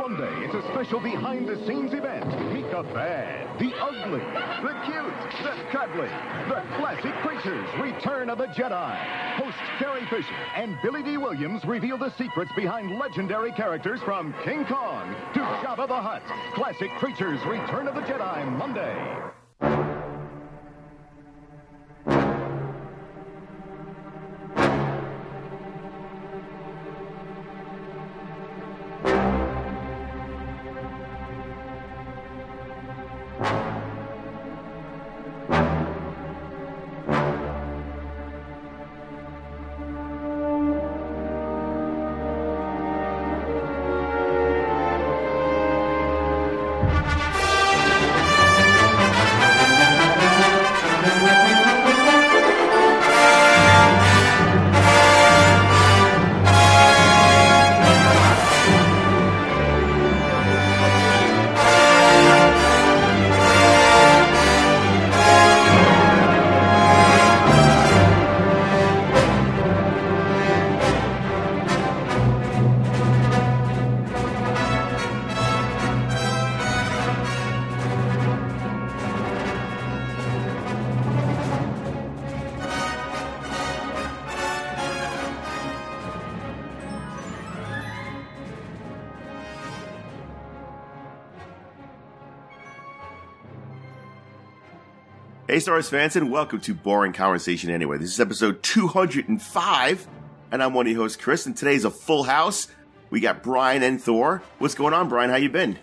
Monday, it's a special behind-the-scenes event. Meet the bad, the ugly, the cute, the cuddly, the classic creatures. Return of the Jedi. Hosts Carrie Fisher and Billy D. Williams reveal the secrets behind legendary characters from King Kong to Jabba the Hutt. Classic Creatures, Return of the Jedi, Monday. Hey, Star Wars fans, and welcome to Boring Conversation Anyway. This is episode 205, and I'm one of your hosts, Chris, and today's a full house. We got Brian and Thor. What's going on, Brian? How you been?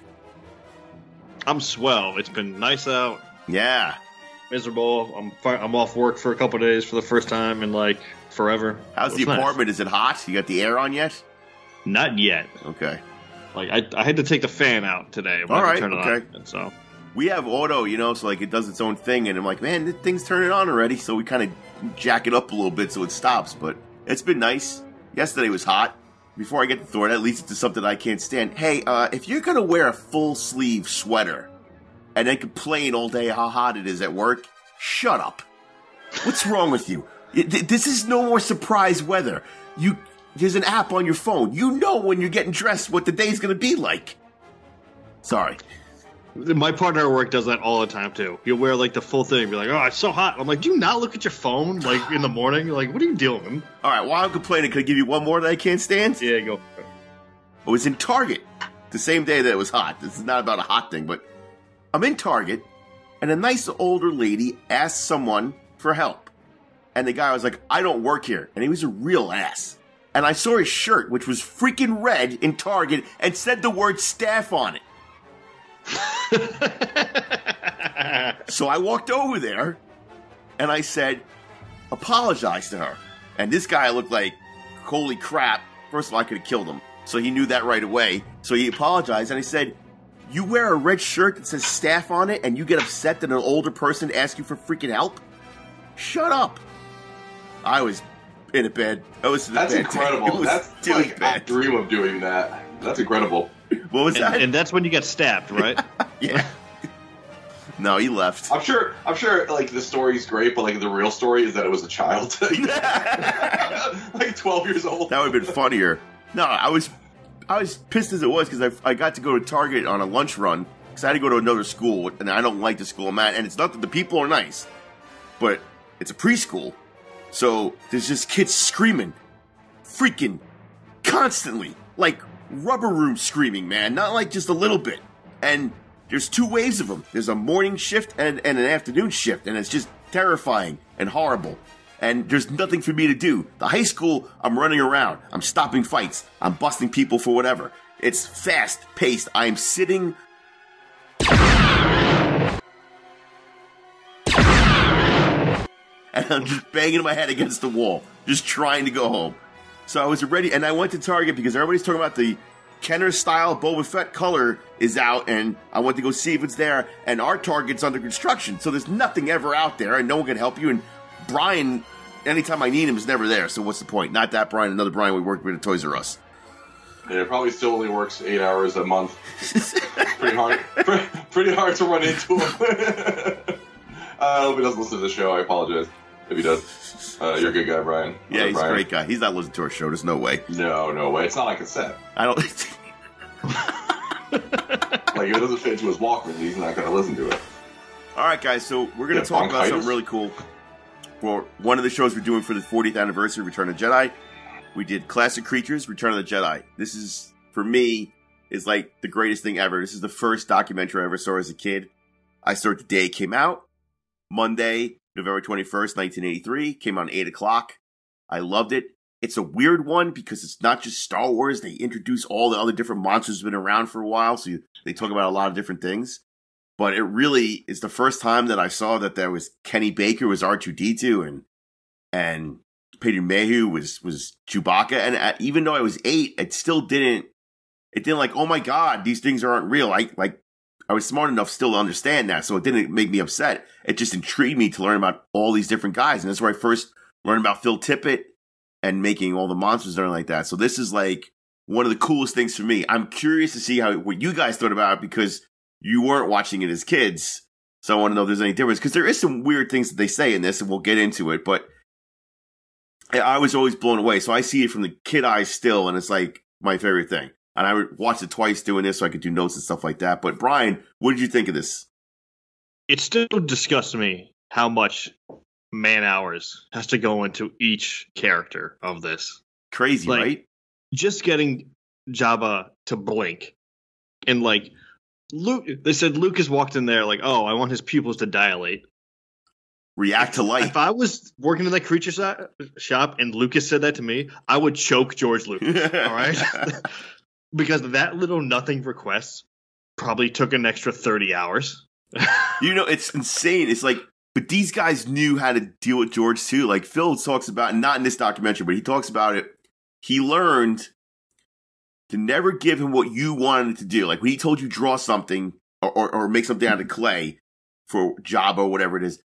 I'm swell. It's been nice out. Yeah. Miserable. I'm off work for a couple of days for the first time in, like, forever. How's the apartment? Nice. Is it hot? You got the air on yet? Not yet. Okay. Like, I had to take the fan out today. All right, turn it okay. On, so... We have auto, so like it does its own thing, and I'm like, man, this thing's turning on already, so we kind of jack it up a little bit so it stops, but it's been nice. Yesterday was hot. Before I get to Thor, that leads to something I can't stand. Hey, if you're going to wear a full-sleeve sweater and then complain all day how hot it is at work, shut up. What's wrong with you? This is no more surprise weather. There's an app on your phone. You know when you're getting dressed what the day's going to be like. Sorry. My partner at work does that all the time, too. He'll wear, like, the full thing. Be like, oh, it's so hot. I'm like, do you not look at your phone, like, in the morning? You're like, what are you doing? All right, while I'm complaining, can I give you one more that I can't stand? Yeah, go. I was in Target the same day that it was hot. This is not about a hot thing, but I'm in Target, and a nice older lady asked someone for help. And the guy was like, I don't work here. And he was a real ass. And I saw his shirt, which was freaking red in Target, and said the word staff on it. So I walked over there and I said, apologize to her. And this guy looked like, holy crap. First of all, I could have killed him. So he knew that right away. So he apologized and I said, you wear a red shirt that says staff on it and you get upset that an older person asks you for freaking help? Shut up. I was in a bed. That's incredible. That's like, I dream of doing that. That's incredible. What was that? And that's when you get stabbed, right? Yeah. No, he left. I'm sure. Like the story's great, but like the real story is that it was a child, like 12 years old. That would have been funnier. No, I was pissed as it was because I got to go to Target on a lunch run because I had to go to another school, and I don't like the school I'm at. And it's not that the people are nice, but it's a preschool, so there's just kids screaming, freaking constantly, like. Rubber room screaming, man. Not like just a little bit. And there's two waves of them. There's a morning shift and an afternoon shift. And it's just terrifying and horrible. And there's nothing for me to do. The high school, I'm running around. I'm stopping fights. I'm busting people for whatever. It's fast-paced. I'm sitting... and I'm just banging my head against the wall. Just trying to go home. So I was ready, and I went to Target because everybody's talking about the Kenner-style Boba Fett color is out, and I went to go see if it's there, and our Target's under construction, so there's nothing ever out there, and no one can help you, and Brian, anytime I need him, is never there, so what's the point? Not that Brian, another Brian we worked with at Toys R Us. Yeah, it probably still only works 8 hours a month. Pretty hard to run into him. I hope he doesn't listen to the show, I apologize if he does. You're a good guy, Brian. Yeah, he's a great guy. He's not listening to our show. There's no way. No way. It's not like a set. I don't... Like, if it doesn't fit into his Walkman, he's not going to listen to it. All right, guys, so we're going to talk about something really cool. For one of the shows we're doing for the 40th anniversary of Return of the Jedi, we did Classic Creatures, Return of the Jedi. This is, for me, is like the greatest thing ever. This is the first documentary I ever saw as a kid. I saw it the day it came out. Monday, November 21st, 1983. Came on 8 o'clock. I loved it. It's a weird one because it's not just Star Wars. They introduce all the other different monsters that have been around for a while. So they talk about a lot of different things. But it really is the first time that I saw that there was Kenny Baker was R2-D2 and Peter Mayhew was Chewbacca. And even though I was 8, it didn't like, oh my God, these things aren't real. I was smart enough still to understand that. So it didn't make me upset. It just intrigued me to learn about all these different guys. And that's where I first learned about Phil Tippett and making all the monsters and everything like that. So this is like one of the coolest things for me. I'm curious to see what you guys thought about it because you weren't watching it as kids. So I want to know if there's any difference because there is some weird things that they say in this and we'll get into it. But I was always blown away. So I see it from the kid eyes still and it's like my favorite thing. And I watched it twice doing this so I could do notes and stuff like that. But Brian, what did you think of this? It still disgusts me how much man hours has to go into each character of this. Crazy, like, right? Just getting Jabba to blink. And like, they said Lucas walked in there like, oh, I want his pupils to dilate. React to light. If I was working in that creature shop and Lucas said that to me, I would choke George Lucas. All right? Because that little nothing request probably took an extra 30 hours. It's insane. It's like, but these guys knew how to deal with George too. Like Phil talks about, not in this documentary, but he talks about it. He learned to never give him what you wanted to do. Like when he told you draw something or make something out of clay for Jabba or whatever it is,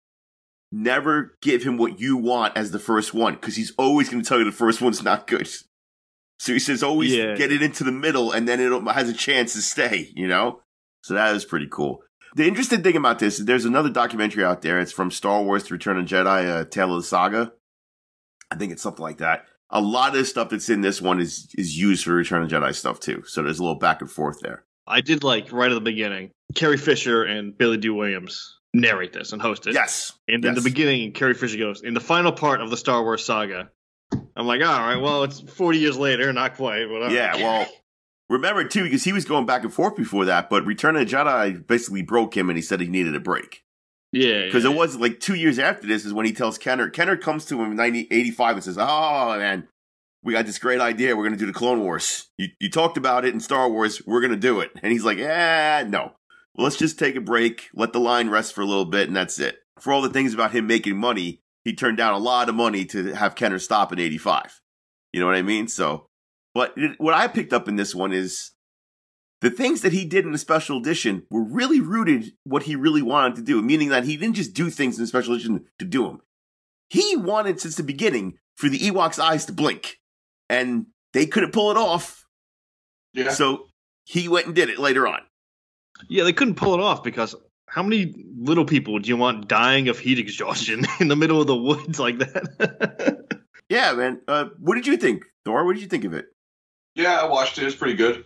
never give him what you want as the first one because he's always going to tell you the first one's not good. So he says always get it into the middle and then it has a chance to stay, you know? So that is pretty cool. The interesting thing about this is there's another documentary out there. It's from Star Wars to Return of the Jedi, Tale of the Saga. I think it's something like that. A lot of the stuff that's in this one is used for Return of the Jedi stuff too. So there's a little back and forth there. I did like right at the beginning, Carrie Fisher and Billy D. Williams narrate this and host it. Yes. And in the beginning, Carrie Fisher goes, in the final part of the Star Wars saga. I'm like, all right, well, it's 40 years later, not quite. Whatever. Yeah, well, remember too, because he was going back and forth before that, but Return of the Jedi basically broke him and he said he needed a break. Yeah. Because it was like 2 years after this is when he tells Kenner comes to him in 1985 and says, oh, man, we got this great idea. We're going to do the Clone Wars. You talked about it in Star Wars. We're going to do it. And he's like, no. Well, let's just take a break, let the line rest for a little bit, and that's it. For all the things about him making money, he turned down a lot of money to have Kenner stop in 85. You know what I mean? So, but what I picked up in this one is the things that he did in the special edition were really rooted what he really wanted to do, meaning that he didn't just do things in the special edition to do them. He wanted since the beginning for the Ewoks' eyes to blink, and they couldn't pull it off. Yeah. So he went and did it later on. Yeah, they couldn't pull it off because how many little people do you want dying of heat exhaustion in the middle of the woods like that? Yeah, man. What did you think, Thor? What did you think of it? Yeah, I watched it. It was pretty good.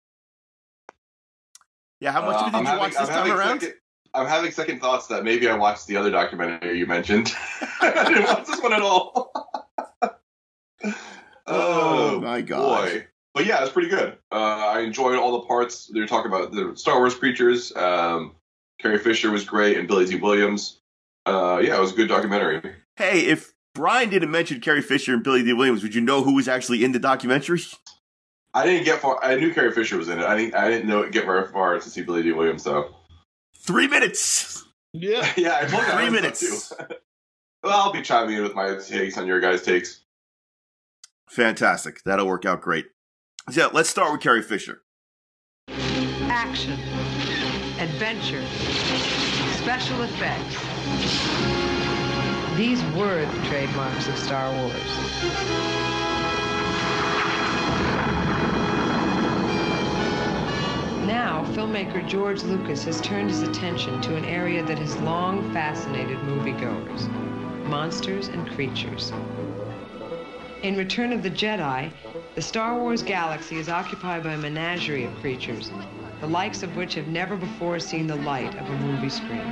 Yeah, how much did you watch this time around? I'm having second thoughts that maybe I watched the other documentary you mentioned. I didn't watch this one at all. Oh my god! Boy. But yeah, it was pretty good. I enjoyed all the parts. They were talking about the Star Wars creatures. Carrie Fisher was great, and Billy D. Williams. Yeah, it was a good documentary. Hey, if Brian didn't mention Carrie Fisher and Billy D. Williams, would you know who was actually in the documentary? I didn't get far. I knew Carrie Fisher was in it. I didn't get very far to see Billy D. Williams, though. 3 minutes. Yeah, yeah. I told you 3 minutes. Too. Well, I'll be chiming in with my takes on your guys' takes. Fantastic. That'll work out great. So let's start with Carrie Fisher. Action, adventure, special effects. These were the trademarks of Star Wars. Now, filmmaker George Lucas has turned his attention to an area that has long fascinated moviegoers: monsters and creatures. In Return of the Jedi, the Star Wars galaxy is occupied by a menagerie of creatures, the likes of which have never before seen the light of a movie screen.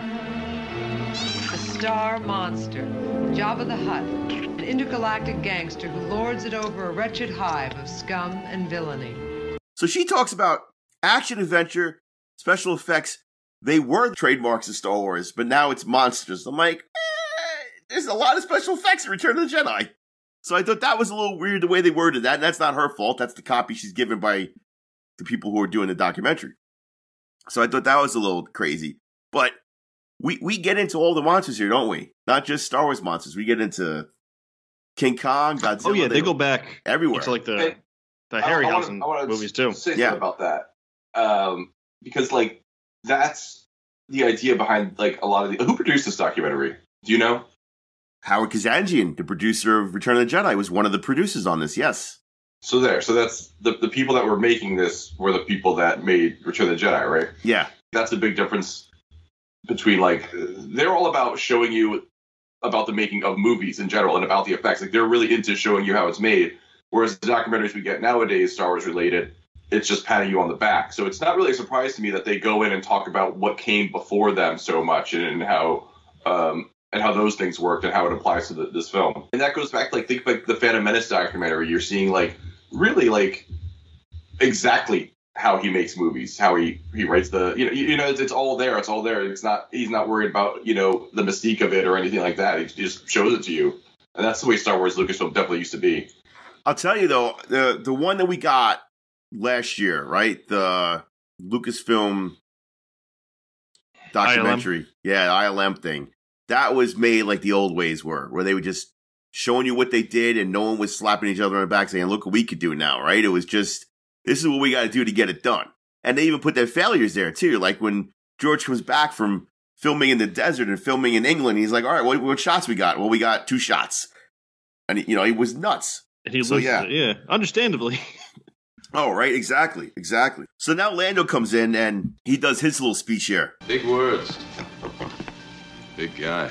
The Star Monster, Jabba the Hutt, an intergalactic gangster who lords it over a wretched hive of scum and villainy. So she talks about action, adventure, special effects. They were trademarks of Star Wars, but now it's monsters. I'm like, there's a lot of special effects in Return of the Jedi. So I thought that was a little weird the way they worded that, and that's not her fault. That's the copy she's given by the people who are doing the documentary. So I thought that was a little crazy. But we get into all the monsters here, don't we? Not just Star Wars monsters. We get into King Kong, Godzilla. Oh yeah, they go back everywhere. It's like the Harryhausen movies too. Say something about that, because like that's the idea behind like a lot of the. Who produced this documentary? Do you know? Howard Kazanjian, the producer of Return of the Jedi, was one of the producers on this. Yes. So that's the people that were making this were the people that made Return of the Jedi, right? Yeah. That's a big difference between like they're all about showing you about the making of movies in general and about the effects. Like they're really into showing you how it's made. Whereas the documentaries we get nowadays, Star Wars related, it's just patting you on the back. So it's not really a surprise to me that they go in and talk about what came before them so much and how those things worked and how it applies to this film. And that goes back like think like the Phantom Menace documentary. You're seeing like really like exactly how he makes movies, how he writes the it's all there. It's all there. He's not worried about the mystique of it or anything like that. He just shows it to you, and that's the way Star Wars Lucasfilm definitely used to be. I'll tell you though, the one that we got last year, right? The Lucasfilm documentary, the ILM thing. That was made like the old ways were, where they were just showing you what they did, and no one was slapping each other on the back saying, "Look what we could do now," right? It was just, this is what we got to do to get it done. And they even put their failures there too. Like when George comes back from filming in the desert and filming in England, he's like, "All right, what shots we got?" Well, we got 2 shots, and he was nuts. And he loses it, yeah, understandably. Oh, right, exactly. So now Lando comes in and he does his little speech here. Big words. Big guy.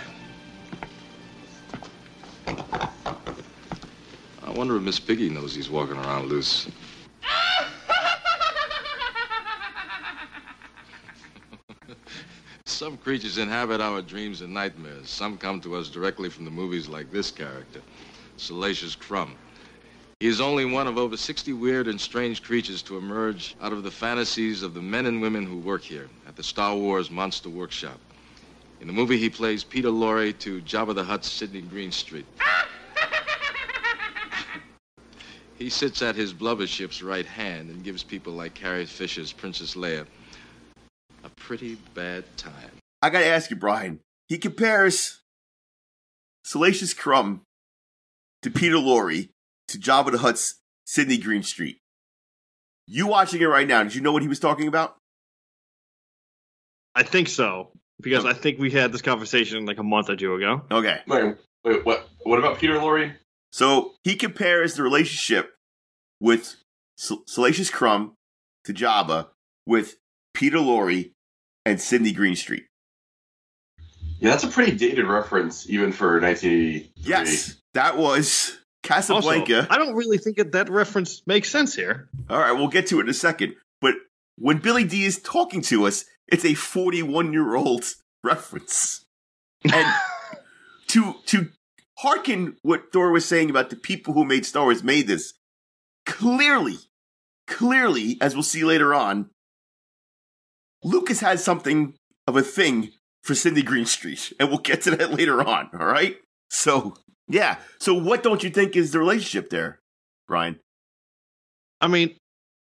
I wonder if Miss Piggy knows he's walking around loose. Some creatures inhabit our dreams and nightmares. Some come to us directly from the movies like this character, Salacious Crumb. He is only one of over 60 weird and strange creatures to emerge out of the fantasies of the men and women who work here at the Star Wars Monster Workshop. In the movie, he plays Peter Lorre to Jabba the Hutt's Sidney Greenstreet. He sits at his blubber ship's right hand and gives people like Carrie Fisher's Princess Leia a pretty bad time. I gotta ask you, Brian. He compares Salacious Crumb to Peter Lorre to Jabba the Hutt's Sidney Greenstreet. You watching it right now, did you know what he was talking about? I think so, because I think we had this conversation like a month or two ago. Okay. Wait, what about Peter Lorre? So he compares the relationship with Salacious Crumb to Jabba with Peter Lorre and Sidney Greenstreet. Yeah, that's a pretty dated reference, even for 1983. Yes, that was Casablanca. Also, I don't really think that reference makes sense here. All right, we'll get to it in a second. But when Billy D is talking to us, it's a 41-year-old reference. And to hearken what Thor was saying about the people who made Star Wars made this, clearly, as we'll see later on, Lucas has something of a thing for Sidney Greenstreet, and we'll get to that later on, all right? So, yeah. So what don't you think is the relationship there, Brian? I mean,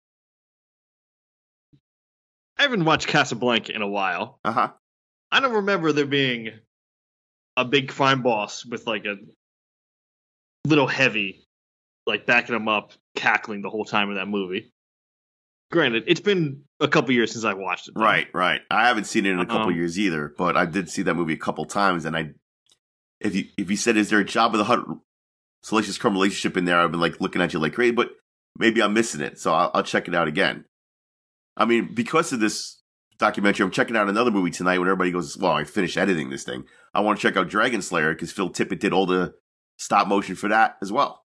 I haven't watched Casablanca in a while. Uh-huh. I don't remember there being a big crime boss with like a little heavy, like backing him up, cackling the whole time in that movie. Granted, it's been a couple years since I watched it. Though. Right. I haven't seen it in a couple years either, but I did see that movie a couple times, and if you said, is there a Jabba the Hutt Salacious Crumb relationship in there, I've been like looking at you like crazy, but maybe I'm missing it, so I'll check it out again. I mean, because of this documentary, I'm checking out another movie tonight when everybody goes, well, I finished editing this thing. I want to check out Dragon Slayer because Phil Tippett did all the stop motion for that as well.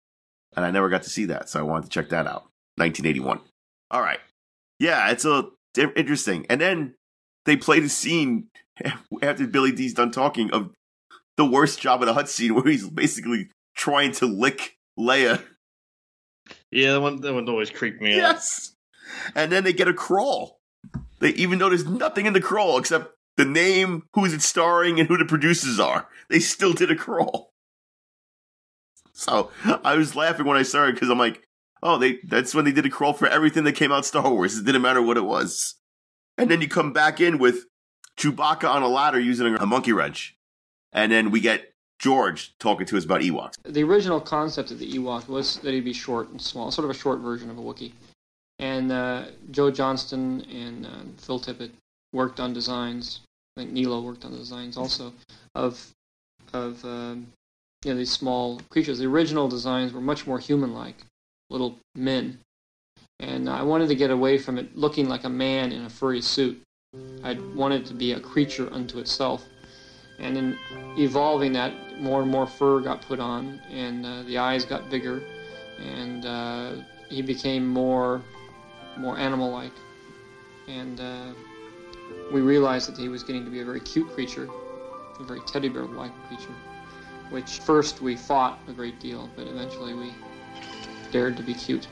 And I never got to see that, so I wanted to check that out. 1981. All right. Yeah, it's a interesting. And then they play the scene after Billy D's done talking of the worst Jabba the Hutt scene where he's basically trying to lick Leia. Yeah, that one always creeped me out. Yes. And then they get a crawl. Even though there's nothing in the crawl except the name, who's it starring, and who the producers are, they still did a crawl. So I was laughing when I saw it because I'm like, oh, that's when they did a crawl for everything that came out Star Wars. It didn't matter what it was. And then you come back in with Chewbacca on a ladder using a monkey wrench. And then we get George talking to us about Ewoks. The original concept of the Ewok was that he'd be short and small, sort of a short version of a Wookiee. And Joe Johnston and Phil Tippett worked on designs. I think Nilo worked on the designs also of these small creatures. The original designs were much more human-like, little men. And I wanted to get away from it looking like a man in a furry suit. I wanted it to be a creature unto itself. And in evolving that, more and more fur got put on, and the eyes got bigger, and he became more animal-like. And we realized that he was getting to be a very cute creature, a very teddy bear-like creature, which first we fought a great deal, but eventually we dared to be cute.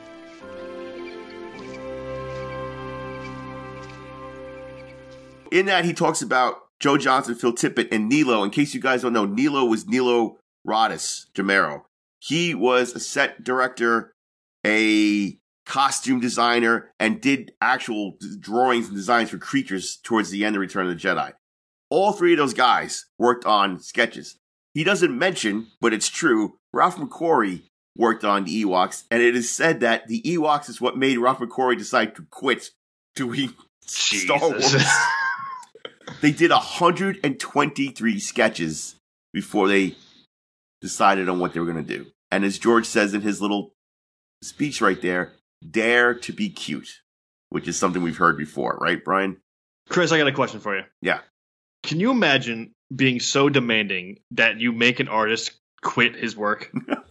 In that, he talks about Joe Johnston, Phil Tippett, and Nilo. In case you guys don't know, Nilo was Nilo Rodis Jamero. He was a set director, a costume designer, and did actual drawings and designs for creatures towards the end of Return of the Jedi. All three of those guys worked on sketches. He doesn't mention, but it's true, Ralph McQuarrie worked on the Ewoks, and it is said that the Ewoks is what made Ralph McQuarrie decide to quit doing Star Wars. They did 123 sketches before they decided on what they were going to do. And as George says in his little speech right there, dare to be cute, which is something we've heard before, right, Brian? Chris, I got a question for you. Yeah. Can you imagine being so demanding that you make an artist quit his work?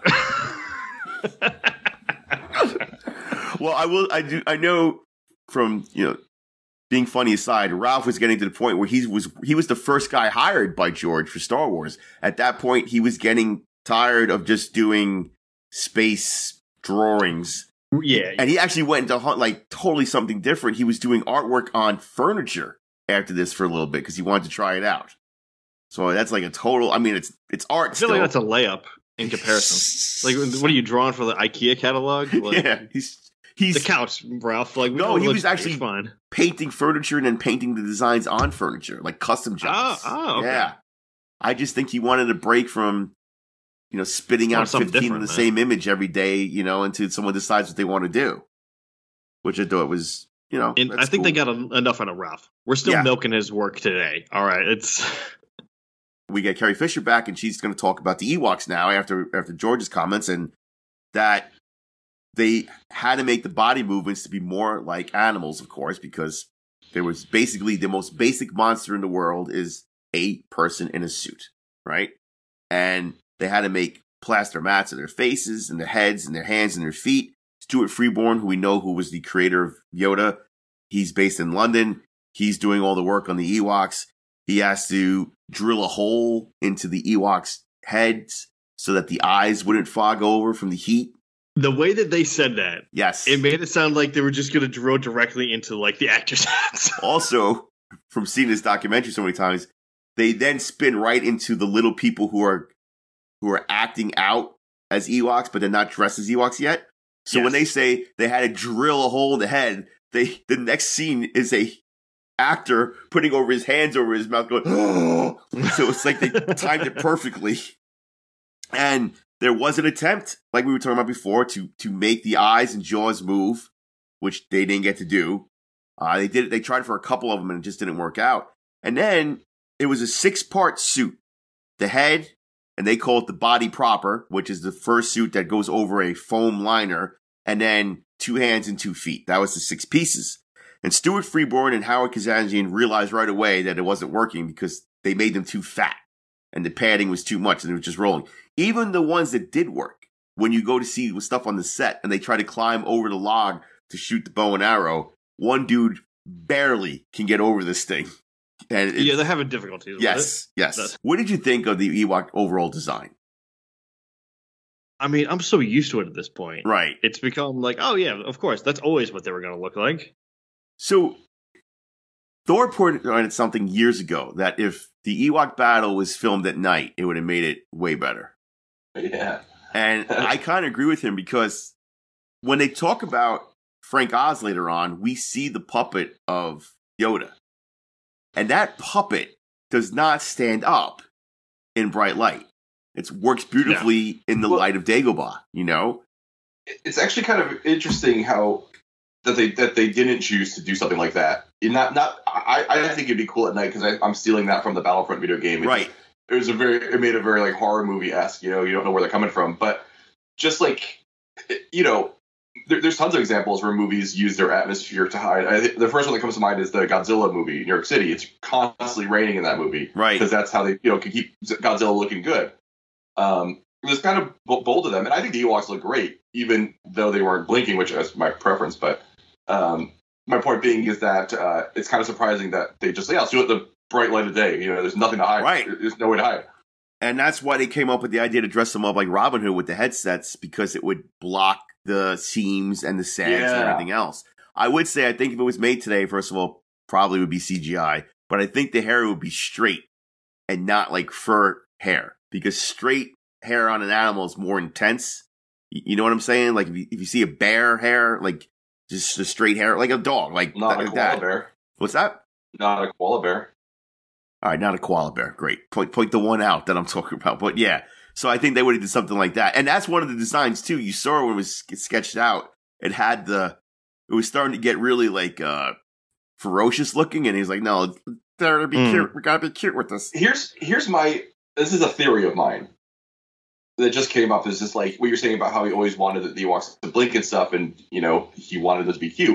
Well, I know from, being funny aside, Ralph was getting to the point where he was the first guy hired by George for Star Wars. At that point, he was getting tired of just doing space drawings. Yeah. And he actually went into totally something different. He was doing artwork on furniture after this for a little bit because he wanted to try it out. So that's like a total, it's art. I feel like that's a layup in comparison. Like, what are you drawing for the IKEA catalog? Like, yeah. He's the couch, Ralph. Like, no, he was actually painting furniture and then painting the designs on furniture, like custom jobs. Oh, okay. Yeah. I just think he wanted a break from, spitting out 15 of the same image every day, until someone decides what they want to do. Which I thought was, And I think they got enough out of Ralph. We're still milking his work today. All right, We get Carrie Fisher back, and she's going to talk about the Ewoks now after George's comments, and that they had to make the body movements to be more like animals, of course, because there was basically the most basic monster in the world is a person in a suit, right? And they had to make plaster mats of their faces and their heads and their hands and their feet. Stuart Freeborn, who was the creator of Yoda, he's based in London. He's doing all the work on the Ewoks. He has to drill a hole into the Ewoks' heads so that the eyes wouldn't fog over from the heat. The way that they said that, yes, it made it sound like they were just going to drill directly into the actors' heads. Also, from seeing this documentary so many times, they then spin right into the little people who are acting out as Ewoks, but they're not dressed as Ewoks yet. So when they say they had to drill a hole in the head, the next scene is a actor putting over his hands over his mouth, going, "Oh!" So it's like they timed it perfectly. And there was an attempt, like we were talking about before, to make the eyes and jaws move, which they didn't get to do. They did it. They tried for a couple of them, and it just didn't work out. And then it was a 6-part suit: the head, and they call it the body proper, which is the first suit that goes over a foam liner, and then 2 hands and 2 feet. That was the 6 pieces. And Stuart Freeborn and Howard Kazanjian realized right away that it wasn't working because they made them too fat, and the padding was too much, and it was just rolling. Even the ones that did work, when you go to see stuff on the set and they try to climb over the log to shoot the bow and arrow, one dude barely can get over this thing. And Yeah, they're having difficulties with it. Yes. What did you think of the Ewok overall design? I mean, I'm so used to it at this point. Right. It's become like, oh yeah, of course, that's always what they were going to look like. So, Thor reported on something years ago that if the Ewok battle was filmed at night, it would have made it way better. Yeah. And I kind of agree with him because when they talk about Frank Oz later on, we see the puppet of Yoda. And that puppet does not stand up in bright light. It works beautifully in the light of Dagobah, you know? It's actually kind of interesting how that they didn't choose to do something like that. I think it'd be cool at night because I'm stealing that from the Battlefront video game. Right. It made a very like horror movie-esque, you know, you don't know where they're coming from. But just like, you know, there's tons of examples where movies use their atmosphere to hide. The first one that comes to mind is the Godzilla movie in New York City. It's constantly raining in that movie. Right. Because that's how they, can keep Godzilla looking good. It was kind of bold of them. And I think the Ewoks look great, even though they weren't blinking, which is my preference. But my point being is that it's kind of surprising that they just say, let's do it the bright light of day. You know, there's nothing to hide. Right. There's no way to hide. And that's why they came up with the idea to dress them up like Robin Hood with the headsets, because it would block the seams and the sags and everything else. I would say, I think if it was made today, first of all, probably would be CGI, but I think the hair would be straight and not like fur hair, because straight hair on an animal is more intense. You know what I'm saying? Like if you see a bear hair, like just a straight hair, like a dog, like not like a koala that. bear. What's that? Not a koala bear. All right, not a koala bear. Great. Point the one out that I'm talking about. But yeah, so I think they would have did something like that. And that's one of the designs too. You saw when it was sketched out, it was starting to get really like ferocious looking, and he's like, no, gotta be cute. We gotta be cute with this. This is a theory of mine that just came up. Is just like what you're saying about how he always wanted the Ewoks to blink and stuff, and he wanted them to be cute.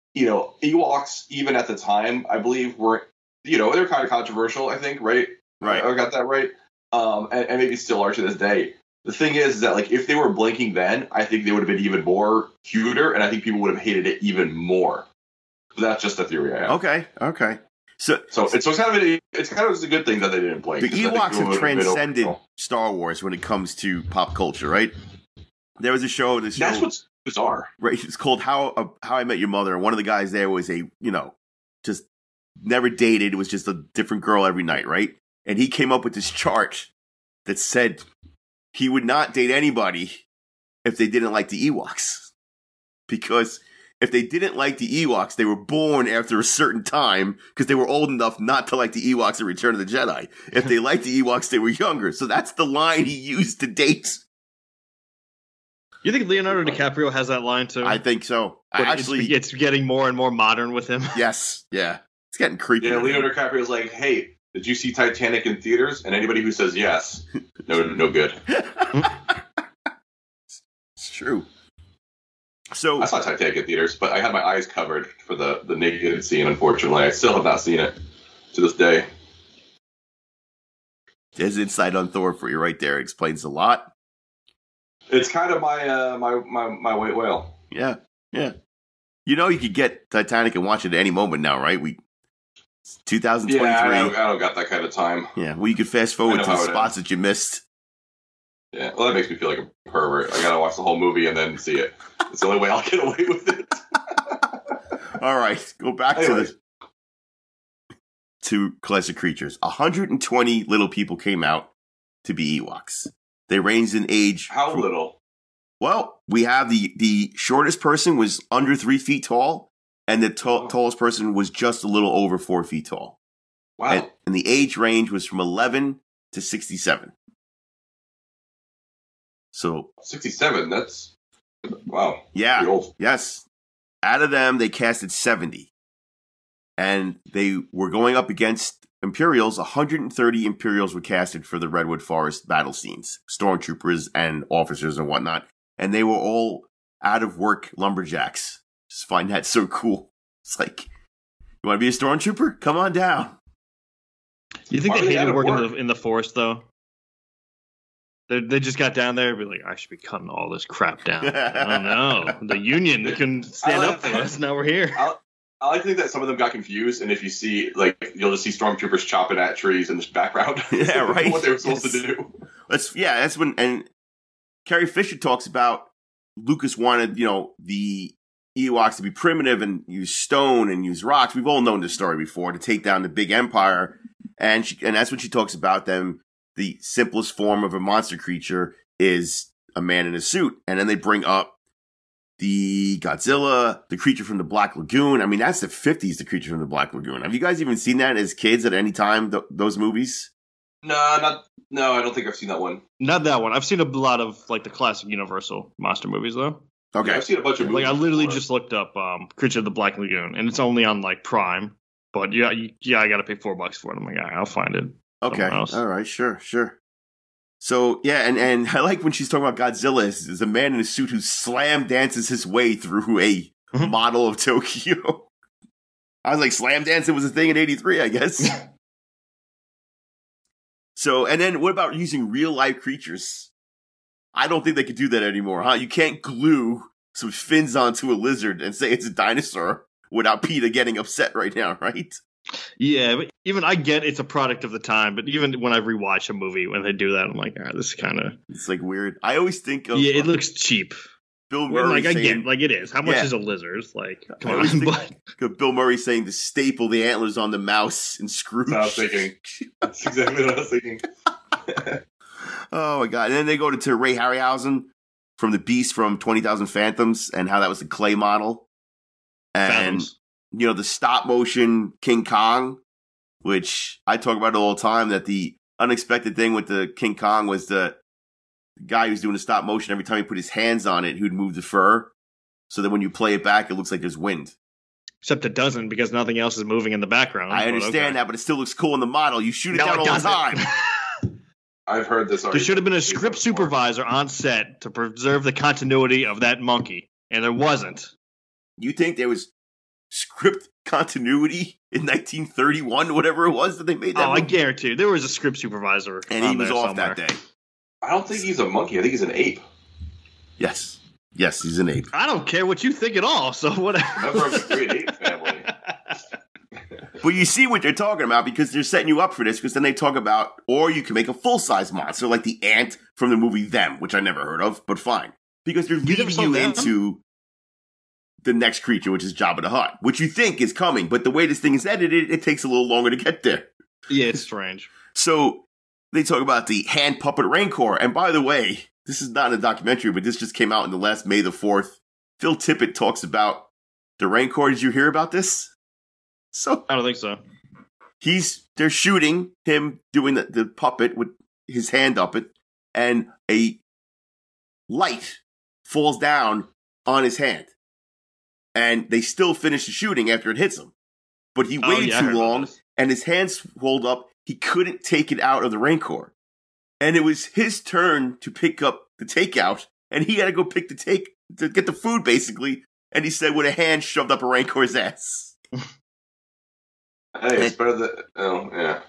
Ewoks, even at the time, I believe, were they're kind of controversial. I think, right? Right. I got that right. And maybe still are to this day. The thing is that like if they were blinking then, I think they would have been even more cuter, and I think people would have hated it even more. But that's just a theory I have. Okay. So it's kind of a good thing that they didn't blink. The Ewoks have transcended Star Wars when it comes to pop culture, right? There was a show. That's what's bizarre, right? It's called How I Met Your Mother. And one of the guys there was just never dated. It was just a different girl every night, right? And he came up with this chart that said he would not date anybody if they didn't like the Ewoks. Because if they didn't like the Ewoks, they were born after a certain time because they were old enough not to like the Ewoks in Return of the Jedi. If they liked the Ewoks, they were younger. So that's the line he used to date. You think Leonardo DiCaprio has that line too? I think so. It's getting more and more modern with him. Yes, yeah. It's getting creepy. Yeah, Leonardo DiCaprio's like, hey, did you see Titanic in theaters? And anybody who says yes, no good. It's true. So I saw Titanic in theaters, but I had my eyes covered for the naked scene, unfortunately. I still have not seen it to this day. There's insight on Thor for you right there. It explains a lot. It's kind of my white whale. Yeah. You could get Titanic and watch it at any moment now, right? It's 2023. Yeah, I don't got that kind of time. Yeah, well, you could fast forward to the spots that you missed. Yeah, well, that makes me feel like a pervert. I gotta watch the whole movie and then see it. It's the only way I'll get away with it. All right, go back to Classic Creatures. 120 little people came out to be Ewoks. They ranged in age. How little? Well, we have the shortest person was under 3 feet tall, and the tallest person was just a little over 4 feet tall. Wow. And the age range was from 11 to 67. So 67, that's wow. Yeah. Pretty old. Yes. Out of them, they casted 70. And they were going up against Imperials. 130 Imperials were casted for the Redwood Forest battle scenes, stormtroopers and officers and whatnot. And they were all out of work lumberjacks. Just find that so cool. It's like, you want to be a stormtrooper? Come on down. You think they hated working in the forest, though? They just got down there and be like, I should be cutting all this crap down. Oh, no. The Union couldn't stand up for us. Now we're here. I like to think that some of them got confused, and if you see, like, you'll just see stormtroopers chopping at trees in the background. Yeah, right. What they were supposed to do. That's when, and Carrie Fisher talks about Lucas wanted, the Ewoks to be primitive and use stone and use rocks. We've all known this story before, to take down the big empire. And that's when she talks about them. The simplest form of a monster creature is a man in a suit. And then they bring up the Godzilla, the creature from the Black Lagoon. I mean, that's the 50s, the creature from the Black Lagoon. Have you guys even seen that as kids at any time, those movies? No, I don't think I've seen that one. Not that one. I've seen a lot of like the classic Universal monster movies though. Okay. Yeah, I've seen a bunch of movies. Like I literally just looked up Creature of the Black Lagoon, and it's only on like Prime. But yeah, I got to pay $4 for it. I'm like, I'll find it. Okay. All right. Sure. So yeah, and I like when she's talking about Godzilla is a man in a suit who slam dances his way through a model of Tokyo. I was like, slam dancing was a thing in '83, I guess. So, and then what about using real life creatures? I don't think they could do that anymore, huh? You can't glue some fins onto a lizard and say it's a dinosaur without PETA getting upset right now, right? Yeah, but even I get it's a product of the time, but even when I rewatch a movie when they do that, I'm like, this is kind of... It's like weird. I always think of... Yeah, it looks cheap. Bill Murray I get, like it is. How much is a lizard? It's like, come on. But Bill Murray saying to staple the antlers on the mouse in Scrooge. That's what I was thinking. That's exactly what I was thinking. Oh my God. And then they go to Ray Harryhausen from The Beast from 20,000 Phantoms and how that was the clay model. And, Phantoms. The stop motion King Kong, which I talk about it all the time, that the unexpected thing with the King Kong was the guy who's doing the stop motion, every time he put his hands on it, who'd move the fur. So that when you play it back, it looks like there's wind. Except it doesn't, because nothing else is moving in the background. I understand that, but it still looks cool in the model. You shoot it down all the time. I've heard this already. There should have been a script supervisor on set to preserve the continuity of that monkey, and there wasn't. You think there was script continuity in 1931, whatever it was that they made that movie? I guarantee you, there was a script supervisor. And he was off that day. I don't think he's a monkey. I think he's an ape. Yes, he's an ape. I don't care what you think at all, so whatever. Member of the great ape family. But you see what they're talking about, because they're setting you up for this, because then they talk about, or you can make a full-size monster like the ant from the movie Them, which I never heard of, but fine. Because they're leading you into the next creature, which is Jabba the Hutt, which you think is coming, but the way this thing is edited, it takes a little longer to get there. Yeah, it's strange. So they talk about the hand puppet Rancor, and by the way, this is not in a documentary, but this just came out in the last May the 4th. Phil Tippett talks about the Rancor. Did you hear about this? So I don't think so. They're shooting him doing the puppet with his hand up it, and a light falls down on his hand. And they still finish the shooting after it hits him. But he waited too long, and his hand swelled up. He couldn't take it out of the Rancor. And it was his turn to pick up the takeout, and he had to go pick to get the food, basically. And he said with a hand shoved up a Rancor's ass. Hey, it's better than... Oh, yeah.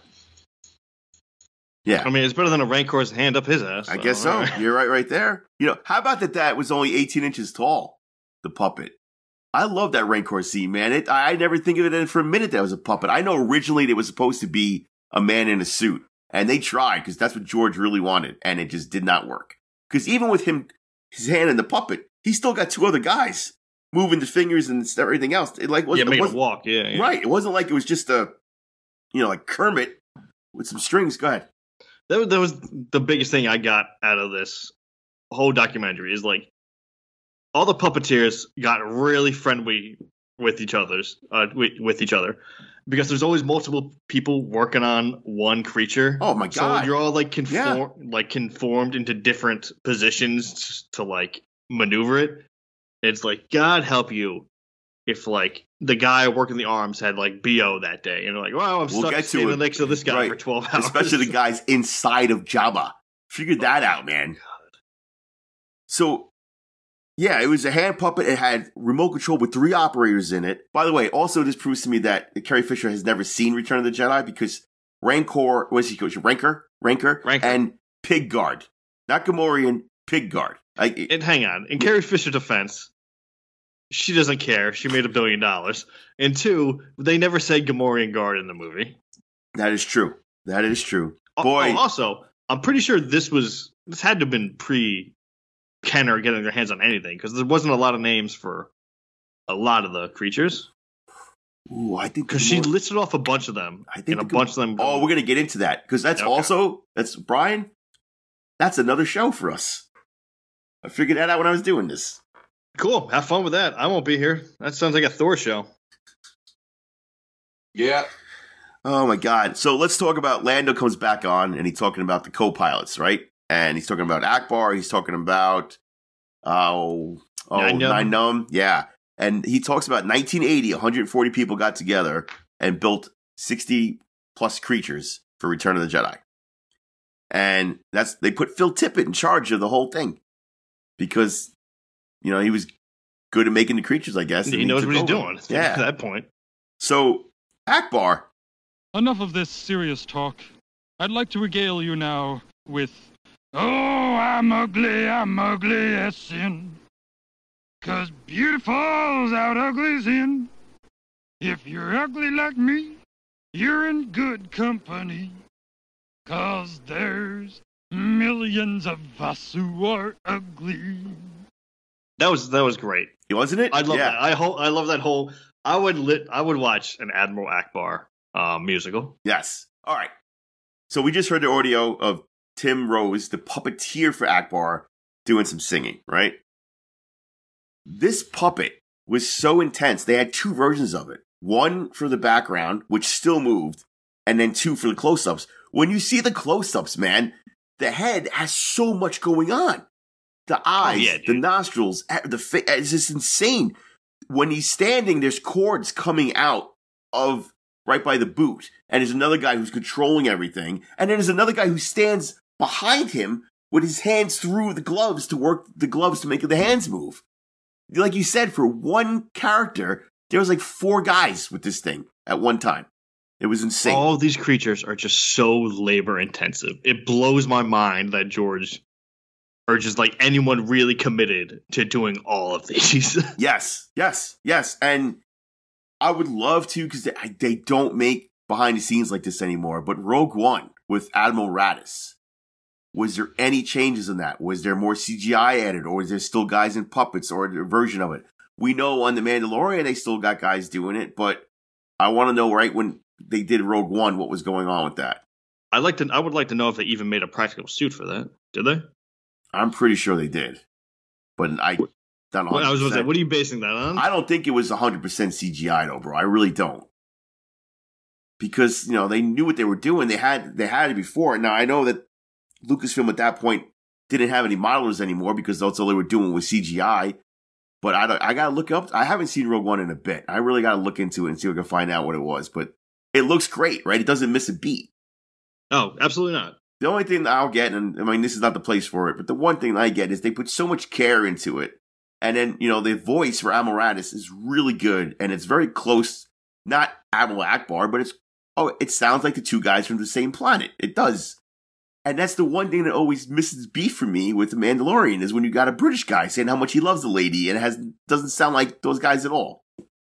Yeah. I mean, it's better than a Rancor's hand up his ass. I guess so. Right. You're right there. How about that was only 18 inches tall, the puppet? I love that Rancor scene, man. I never think of it for a minute that was a puppet. I know originally it was supposed to be a man in a suit, and they tried because that's what George really wanted, and it just did not work. Because even with his hand in the puppet, he still got two other guys moving the fingers and everything else. It made it walk. Yeah. Right. It wasn't like it was just like Kermit with some strings. Go ahead. That was the biggest thing I got out of this whole documentary is like all the puppeteers got really friendly with each other because there's always multiple people working on one creature. Oh my God. So you're all like conformed into different positions to like maneuver it. It's like, God help you if like the guy working the arms had like BO that day and they're like, wow, I'm stuck standing next to this guy for 12 hours. Especially the guys inside of Jabba. Figured that out, man. So yeah, it was a hand puppet. It had remote control with 3 operators in it. By the way, also this proves to me that Carrie Fisher has never seen Return of the Jedi because Rancor, what is he called? Rancor, and Pigguard. Not Gamorrean, Pigguard. And hang on. In Carrie Fisher's defense, she doesn't care. She made $1 billion. And 2, they never said Gamorrean guard in the movie. That is true. That is true. Oh, Boy. Also, I'm pretty sure this had to have been pre-Kenner getting their hands on anything, because there wasn't a lot of names for a lot of the creatures. Ooh, I think because she listed off a bunch of them. I think and a bunch of them. Oh, we're gonna get into that because that's that's Brian. That's another show for us. I figured that out when I was doing this. Cool. Have fun with that. I won't be here. That sounds like a Thor show. Yeah. Oh my God. So let's talk about Lando comes back on and he's talking about the co-pilots, right? And he's talking about Akbar. He's talking about Nine Numb. Yeah. And he talks about 1980, 140 people got together and built 60 plus creatures for Return of the Jedi. And they put Phil Tippett in charge of the whole thing because, he was good at making the creatures, I guess. He knows what he's doing. Yeah. At that point. So, Akbar. Enough of this serious talk. I'd like to regale you now with, oh, I'm ugly as sin. 'Cause beautiful's out ugly's in. If you're ugly like me, you're in good company. 'Cause there's millions of us who are ugly. That was great, wasn't it? I love that. I love that whole. I would watch an Admiral Akbar musical. Yes. All right. So we just heard the audio of Tim Rose, the puppeteer for Akbar, doing some singing, right? This puppet was so intense. They had 2 versions of it. One for the background, which still moved, and then 2 for the close-ups. When you see the close-ups, man, the head has so much going on. The eyes, the nostrils, the face, it's just insane. When he's standing, there's cords coming out of right by the boot. And there's another guy who's controlling everything. And then there's another guy who stands behind him with his hands through the gloves to work the gloves to make the hands move. Like you said, for one character, there was like 4 guys with this thing at one time. It was insane. All these creatures are just so labor intensive. It blows my mind that George, or just like anyone really committed to doing all of these. Yes. And I would love to, because they don't make behind the scenes like this anymore. But Rogue One with Admiral Raddus, was there any changes in that? Was there more CGI added, or is there still guys in puppets or a version of it? We know on The Mandalorian they still got guys doing it, but I want to know right when they did Rogue One what was going on with that. I would like to know if they even made a practical suit for that. Did they? I'm pretty sure they did, but I was going to say, what are you basing that on? I don't think it was 100% CGI though, bro. I really don't. Because, they knew what they were doing. They had it before. Now, I know that Lucasfilm at that point didn't have any modelers anymore because that's all they were doing was CGI. But I got to look up. I haven't seen Rogue One in a bit. I really got to look into it and see if I can find out what it was. But it looks great, right? It doesn't miss a beat. Oh, absolutely not. The only thing that I'll get, and I mean, this is not the place for it, but the one thing that I get is they put so much care into it. And then, the voice for Admiral Raddus is really good. And it's very close. Not Admiral Akbar, but it sounds like the 2 guys from the same planet. It does. And that's the one thing that always misses beef for me with The Mandalorian is when you got a British guy saying how much he loves the lady, and it doesn't sound like those guys at all.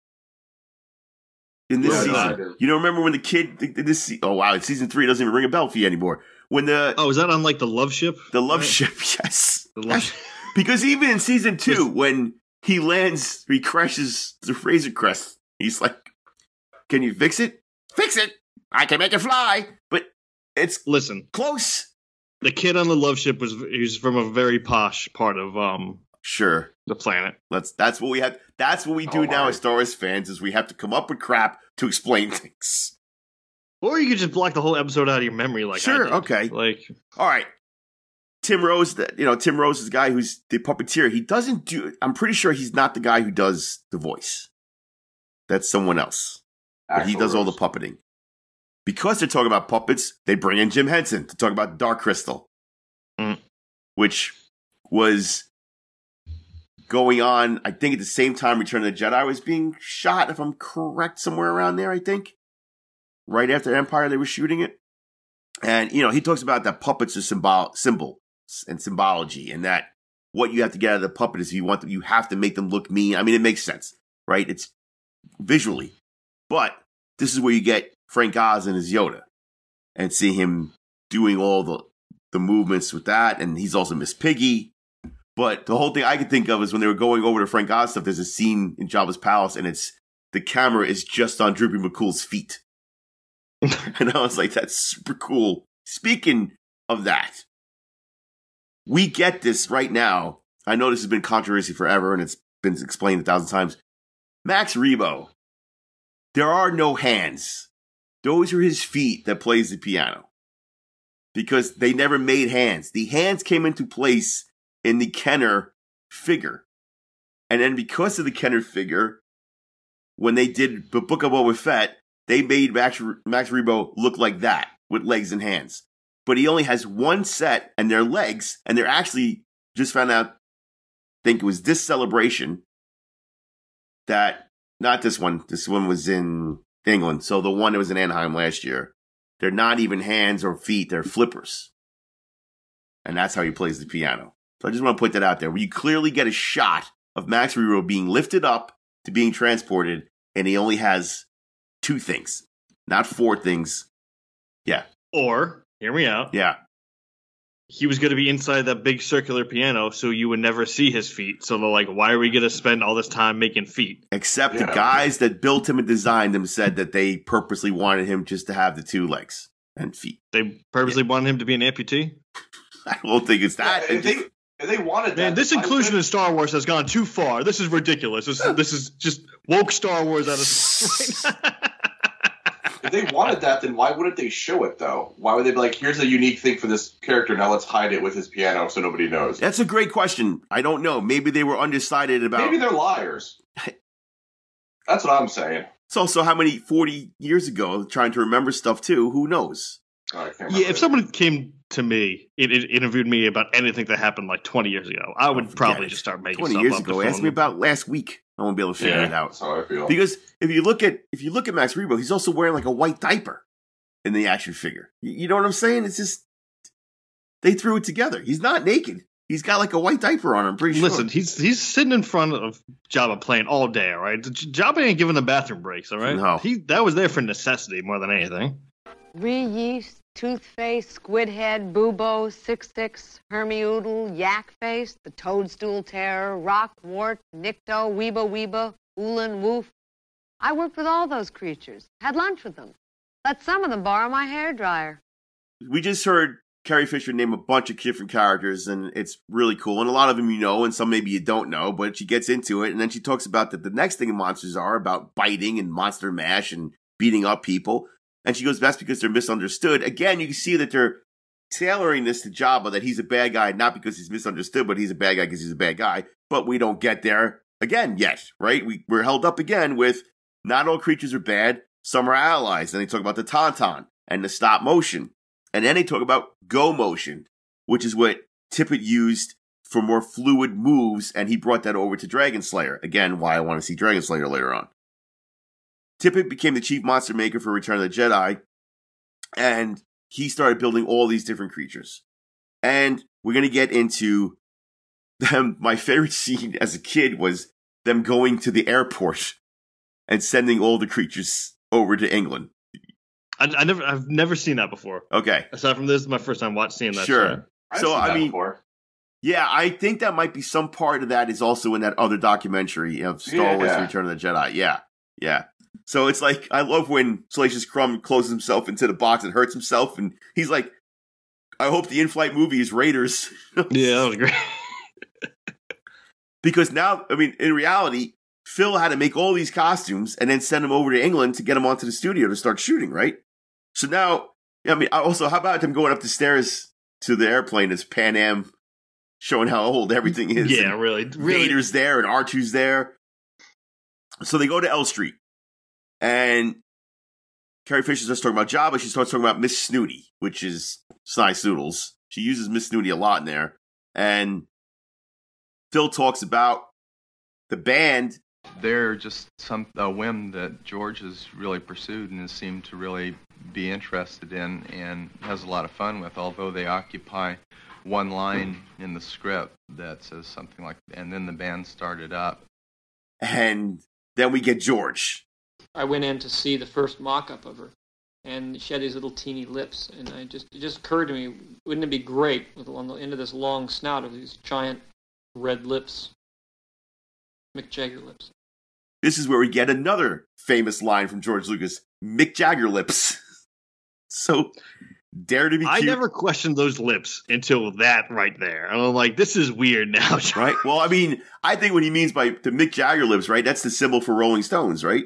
In this season, remember when the kid season 3 doesn't even ring a bell for you anymore. When is that on like the love ship? The love ship, yes. The love ship. Because even in season 2, when he lands, he crashes the Razor Crest. He's like, "Can you fix it? Fix it! I can make it fly!" But it's close. The kid on the love ship he's from a very posh part of the planet. That's what we have. That's what we do now as Star Wars fans is we have to come up with crap to explain things. Or you could just block the whole episode out of your memory, like sure, I did. Okay, all right. Tim Rose, Tim Rose is the guy who's the puppeteer. He doesn't do. I'm pretty sure he's not the guy who does the voice. That's someone else. But he does all the puppeting. Because they're talking about puppets, they bring in Jim Henson to talk about Dark Crystal, which was going on, I think, at the same time Return of the Jedi was being shot, if I'm correct, somewhere around there, I think. Right after Empire, they were shooting it. And, he talks about that puppets are symbols and symbology, and that what you have to get out of the puppet is you have to make them look mean. I mean, it makes sense, right? It's visually. But this is where you get Frank Oz and his Yoda and see him doing all the movements with that. And he's also Miss Piggy. But the whole thing I could think of is when they were going over to Frank Oz stuff, there's a scene in Jabba's palace and the camera is just on Droopy McCool's feet. And I was like, that's super cool. Speaking of that, we get this right now. I know this has been controversy forever and it's been explained 1,000 times. Max Rebo, there are no hands. Those are his feet that plays the piano. Because they never made hands. The hands came into place in the Kenner figure. And then because of the Kenner figure, when they did the Book of Boba Fett, they made Max Rebo look like that, with legs and hands. But he only has one set, and they're legs, and they're actually, just found out, I think it was this celebration, that, not this one was in England, so the one that was in Anaheim last year, they're not even hands or feet, they're flippers. And that's how he plays the piano. So I just want to put that out there, where you clearly get a shot of Max Rebo being lifted up to being transported, and he only has 2 things, not 4 things. Yeah. Or, hear me out. Yeah. He was going to be inside that big circular piano, so you would never see his feet. So they're like, why are we going to spend all this time making feet? Except the guys that built him and designed him said that they purposely wanted him just to have the 2 legs and feet. They purposely wanted him to be an amputee? I don't think it's that. If they wanted that. Man, this inclusion in Star Wars has gone too far. This is ridiculous. This is just woke Star Wars out of right now. If they wanted that, then why wouldn't they show it, though? Why would they be like, here's a unique thing for this character, now let's hide it with his piano so nobody knows? That's a great question. I don't know. Maybe they were undecided about... Maybe they're liars. That's what I'm saying. It's also how many 40 years ago, trying to remember stuff, too. Who knows? Yeah, if someone came to me, it interviewed me about anything that happened like 20 years ago, I would probably just start making 20 stuff years up. ago, ask me about last week. I won't be able to figure it out. That's how I feel. Because if you look at Max Rebo, he's also wearing like a white diaper in the action figure. You know what I'm saying? It's just they threw it together. He's not naked. He's got like a white diaper on. I'm pretty sure. Listen, he's sitting in front of Jabba playing all day. All right, Jabba ain't giving the bathroom breaks. All right, no. That was there for necessity more than anything. Re-yeast, toothface, squidhead, bubo, 6-6, hermioodle, yak-face, the toadstool terror, rockwort, nicto, weeba, oolan, woof. I worked with all those creatures, had lunch with them. Let some of them borrow my hairdryer. We just heard Carrie Fisher name a bunch of different characters, and it's really cool. And a lot of them you know, and some maybe you don't know, but she gets into it, and then she talks about that the next thing in Monsters are about biting and monster mash and beating up people. And she goes, that's because they're misunderstood. Again, you can see that they're tailoring this to Jabba, that he's a bad guy, not because he's misunderstood, but he's a bad guy because he's a bad guy. But we don't get there again yet, right? We're held up again with not all creatures are bad. Some are allies. And they talk about the Tauntaun and the stop motion. And then they talk about go motion, which is what Tippett used for more fluid moves. And he brought that over to Dragon Slayer. Again, why I want to see Dragon Slayer later on. Tippett became the chief monster maker for Return of the Jedi, and he started building all these different creatures. And we're going to get into them. My favorite scene as a kid was them going to the airport and sending all the creatures over to England. I've never seen that before. Okay. Aside from this, is my first time seeing that. Sure. So I mean, before. Yeah, I think that might be some part of that is also in that other documentary of Star Wars Return of the Jedi. Yeah. So it's like, I love when Salacious Crumb closes himself into the box and hurts himself, and he's like, I hope the in-flight movie is Raiders. Yeah, that was great. Because now, I mean, in reality, Phil had to make all these costumes and then send them over to England to get them onto the studio to start shooting, right? So now, I mean, also, how about them going up the stairs to the airplane as Pan Am, showing how old everything is? Yeah, really. Vader's there and R2's there. So they go to L Street. And Carrie Fisher starts talking about Jabba. She starts talking about Miss Snooty, which is Sly Snoodles. She uses Miss Snooty a lot in there. And Phil talks about the band. They're just a whim that George has really pursued and has seemed to really be interested in and has a lot of fun with, although they occupy one line in the script that says something like, and then the band started up. And then we get George. I went in to see the first mock-up of her, and she had these little teeny lips, and it just occurred to me, wouldn't it be great with on the end of this long snout of these giant red lips, Mick Jagger lips. This is where we get another famous line from George Lucas, Mick Jagger lips. So, dare to be cute. I never questioned those lips until that right there. I'm like, this is weird now. Right? Well, I mean, I think what he means by the Mick Jagger lips, right? That's the symbol for Rolling Stones, right?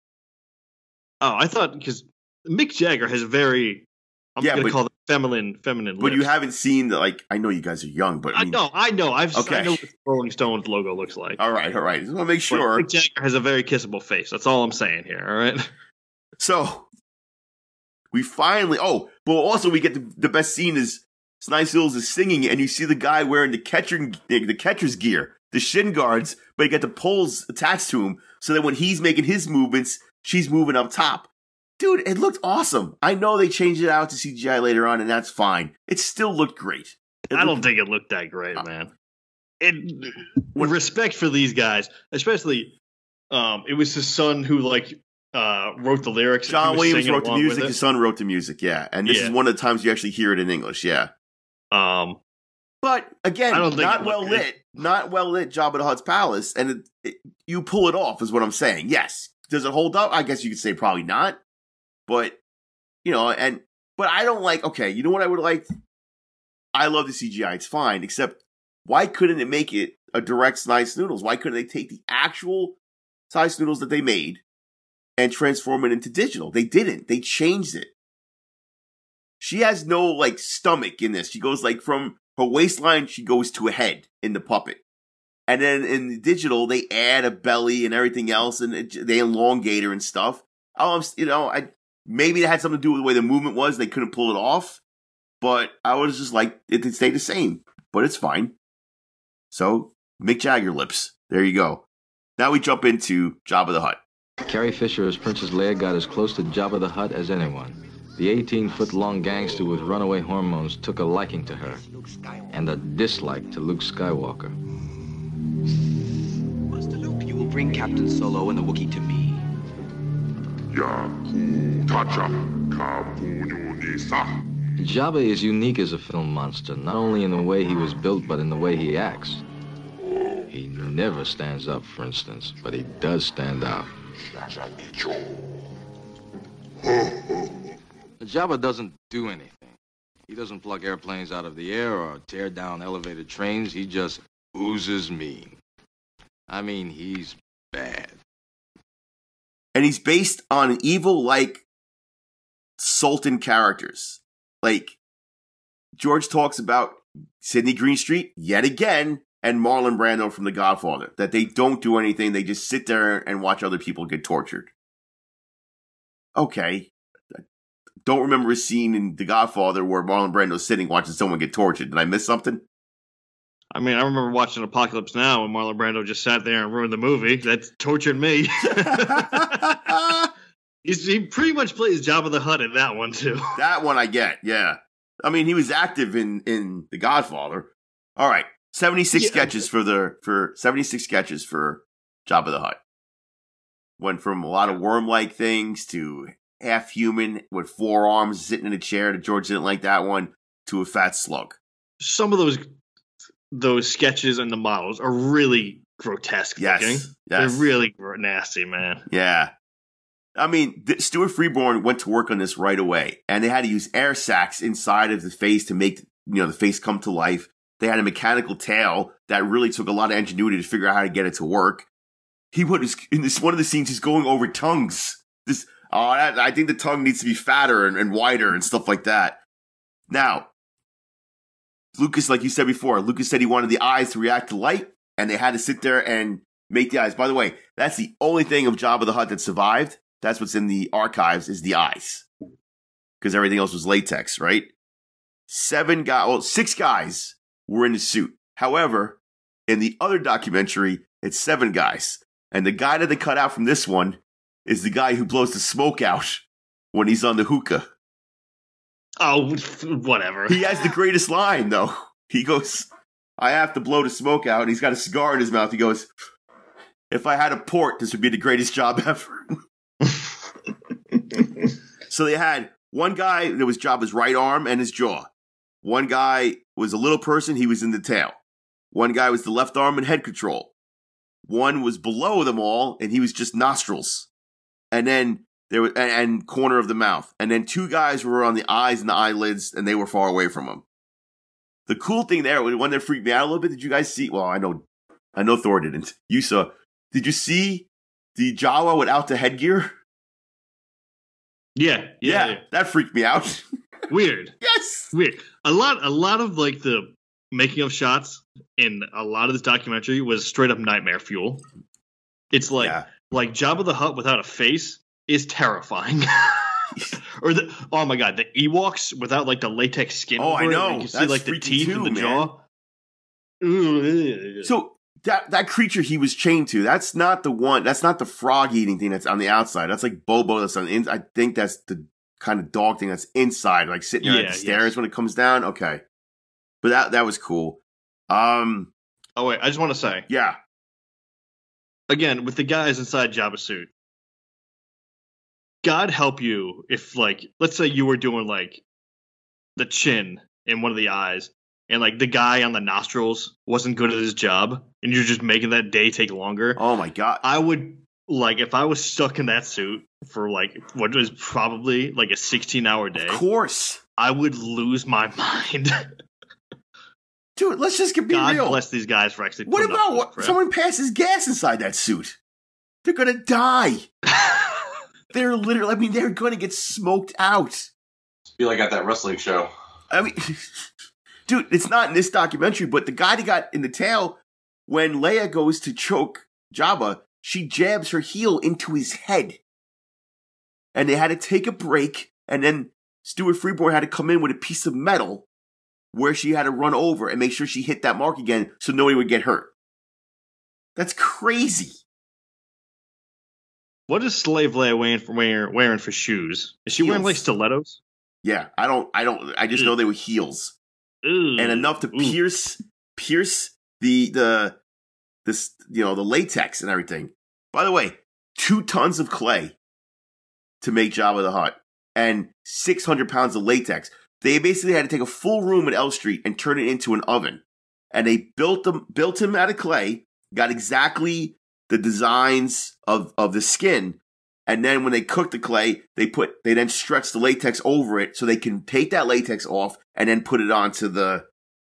Oh, I thought because Mick Jagger has very, going to call it feminine lips. But you haven't seen I know you guys are young, but I know. I know what the Rolling Stones logo looks like. All right. Just want to make sure. But Mick Jagger has a very kissable face. That's all I'm saying here. All right. So we finally. Oh, but also we get the best scene is Snice Hills is singing, and you see the guy wearing the catcher's gear, the shin guards, but he got the poles attached to him, so that when he's making his movements, she's moving up top. Dude, it looked awesome. I know they changed it out to CGI later on, and that's fine. It still looked great. I don't think it looked that great, man. With respect for these guys, especially, it was his son who wrote the lyrics. John Williams wrote the music. His son wrote the music. Yeah, and this is one of the times you actually hear it in English. Yeah. But again, not well lit. Not well lit. Jabba the Hutt's palace, and you pull it off, is what I'm saying. Yes. Does it hold up? I guess you could say probably not. But but I don't like. Okay, you know what I would like? I love the CGI. It's fine, except why couldn't it make it a direct Snice Noodles? Why couldn't they take the actual Snice Noodles that they made and transform it into digital? They didn't. They changed it. She has no stomach in this. She goes from her waistline. She goes to a head in the puppet, and then in the digital they add a belly and everything else, and they elongate her and stuff. Maybe it had something to do with the way the movement was. They couldn't pull it off, but I was just like it to stay the same. But it's fine. So Mick Jagger lips. There you go. Now we jump into Jabba the Hutt. Carrie Fisher as Princess Leia got as close to Jabba the Hutt as anyone. The 18-foot-long gangster with runaway hormones took a liking to her and a dislike to Luke Skywalker. Master Luke, you will bring Captain Solo and the Wookiee to me. Jabba is unique as a film monster, not only in the way he was built, but in the way he acts. He never stands up, for instance, but he does stand out. Jabba doesn't do anything. He doesn't pluck airplanes out of the air or tear down elevated trains. He just oozes mean. I mean, he's bad. And he's based on evil, Sultan characters. George talks about Sidney Greenstreet, yet again, and Marlon Brando from The Godfather, that they don't do anything. They just sit there and watch other people get tortured. Okay. I don't remember a scene in The Godfather where Marlon Brando's sitting watching someone get tortured. Did I miss something? I mean, I remember watching Apocalypse Now when Marlon Brando just sat there and ruined the movie. That tortured me. He pretty much plays Jabba the Hutt in that one, too. That one I get, yeah. I mean, he was active in The Godfather. All right, 76 sketches for 76 sketches for Jabba the Hutt. Went from a lot of worm-like things to half-human with 4 arms sitting in a chair. That George didn't like that one. To a fat slug. Some of those sketches and the models are really grotesque looking. Yes. They're really nasty, man. Yeah. I mean, Stuart Freeborn went to work on this right away, and they had to use air sacs inside of the face to make the face come to life. They had a mechanical tail that really took a lot of ingenuity to figure out how to get it to work. He was in one of the scenes. He's going over tongues. I think the tongue needs to be fatter and wider and stuff like that. Now, Lucas, like you said before, Lucas said he wanted the eyes to react to light, and they had to sit there and make the eyes. By the way, that's the only thing of Jabba the Hutt that survived. That's what's in the archives is the eyes. Because everything else was latex, right? 6 guys were in the suit. However, in the other documentary, it's 7 guys. And the guy that they cut out from this one is the guy who blows the smoke out when he's on the hookah. Oh, whatever. He has the greatest line, though. He goes, I have to blow the smoke out. And he's got a cigar in his mouth. He goes, if I had a port, this would be the greatest job ever. So they had one guy that was job his right arm and his jaw. One guy was a little person. He was in the tail. One guy was the left arm and head control. One was below them all, and he was just nostrils. And then there was and corner of the mouth. And then two guys were on the eyes and the eyelids, and they were far away from him. The cool thing there, one that freaked me out a little bit, did you guys see? Well, I know Thor didn't. You saw. Did you see the Jawa without the headgear? Yeah. That freaked me out. Weird. Yes. Weird. A lot of like the making of shots in a lot of this documentary was straight up nightmare fuel. It's like Jabba the Hutt without a face is terrifying. Or oh my god, the Ewoks without like the latex skin. Oh, I know. You can see like the teeth and the jaw. So that creature he was chained to, that's not the one. That's not the frog eating thing that's on the outside. That's like Bobo. That's on the inside. I think that's the kind of dog thing that's inside, like sitting there at the stairs when it comes down. Okay, but that was cool. Oh wait, I just want to say, again with the guys inside Jabba's suit. God help you if, like, let's say you were doing, like, the chin in one of the eyes, and, like, the guy on the nostrils wasn't good at his job, and you're just making that day take longer. Oh, my God. I would, like, if I was stuck in that suit for, like, what was probably, like, a 16-hour day. Of course. I would lose my mind. Dude, let's just be real. God bless these guys for actually What about someone passes gas inside that suit? They're going to die. They're literally, I mean, they're going to get smoked out. Be like at that wrestling show. I mean, dude, it's not in this documentary, but the guy that got in the tail, when Leia goes to choke Jabba, she jabs her heel into his head. And they had to take a break, and then Stuart Freeborn had to come in with a piece of metal where she had to run over and make sure she hit that mark again so nobody would get hurt. That's crazy. What is Slave Leia wearing for shoes? Is she wearing like stilettos? Yeah, I just know they were heels. Ooh. And enough to pierce the latex and everything. By the way, 2 tons of clay to make Jabba the Hutt and 600 pounds of latex. They basically had to take a full room at L Street and turn it into an oven. And they built him out of clay, got exactly the designs of the skin, and then when they cook the clay, they then stretch the latex over it so they can take that latex off and then put it onto the,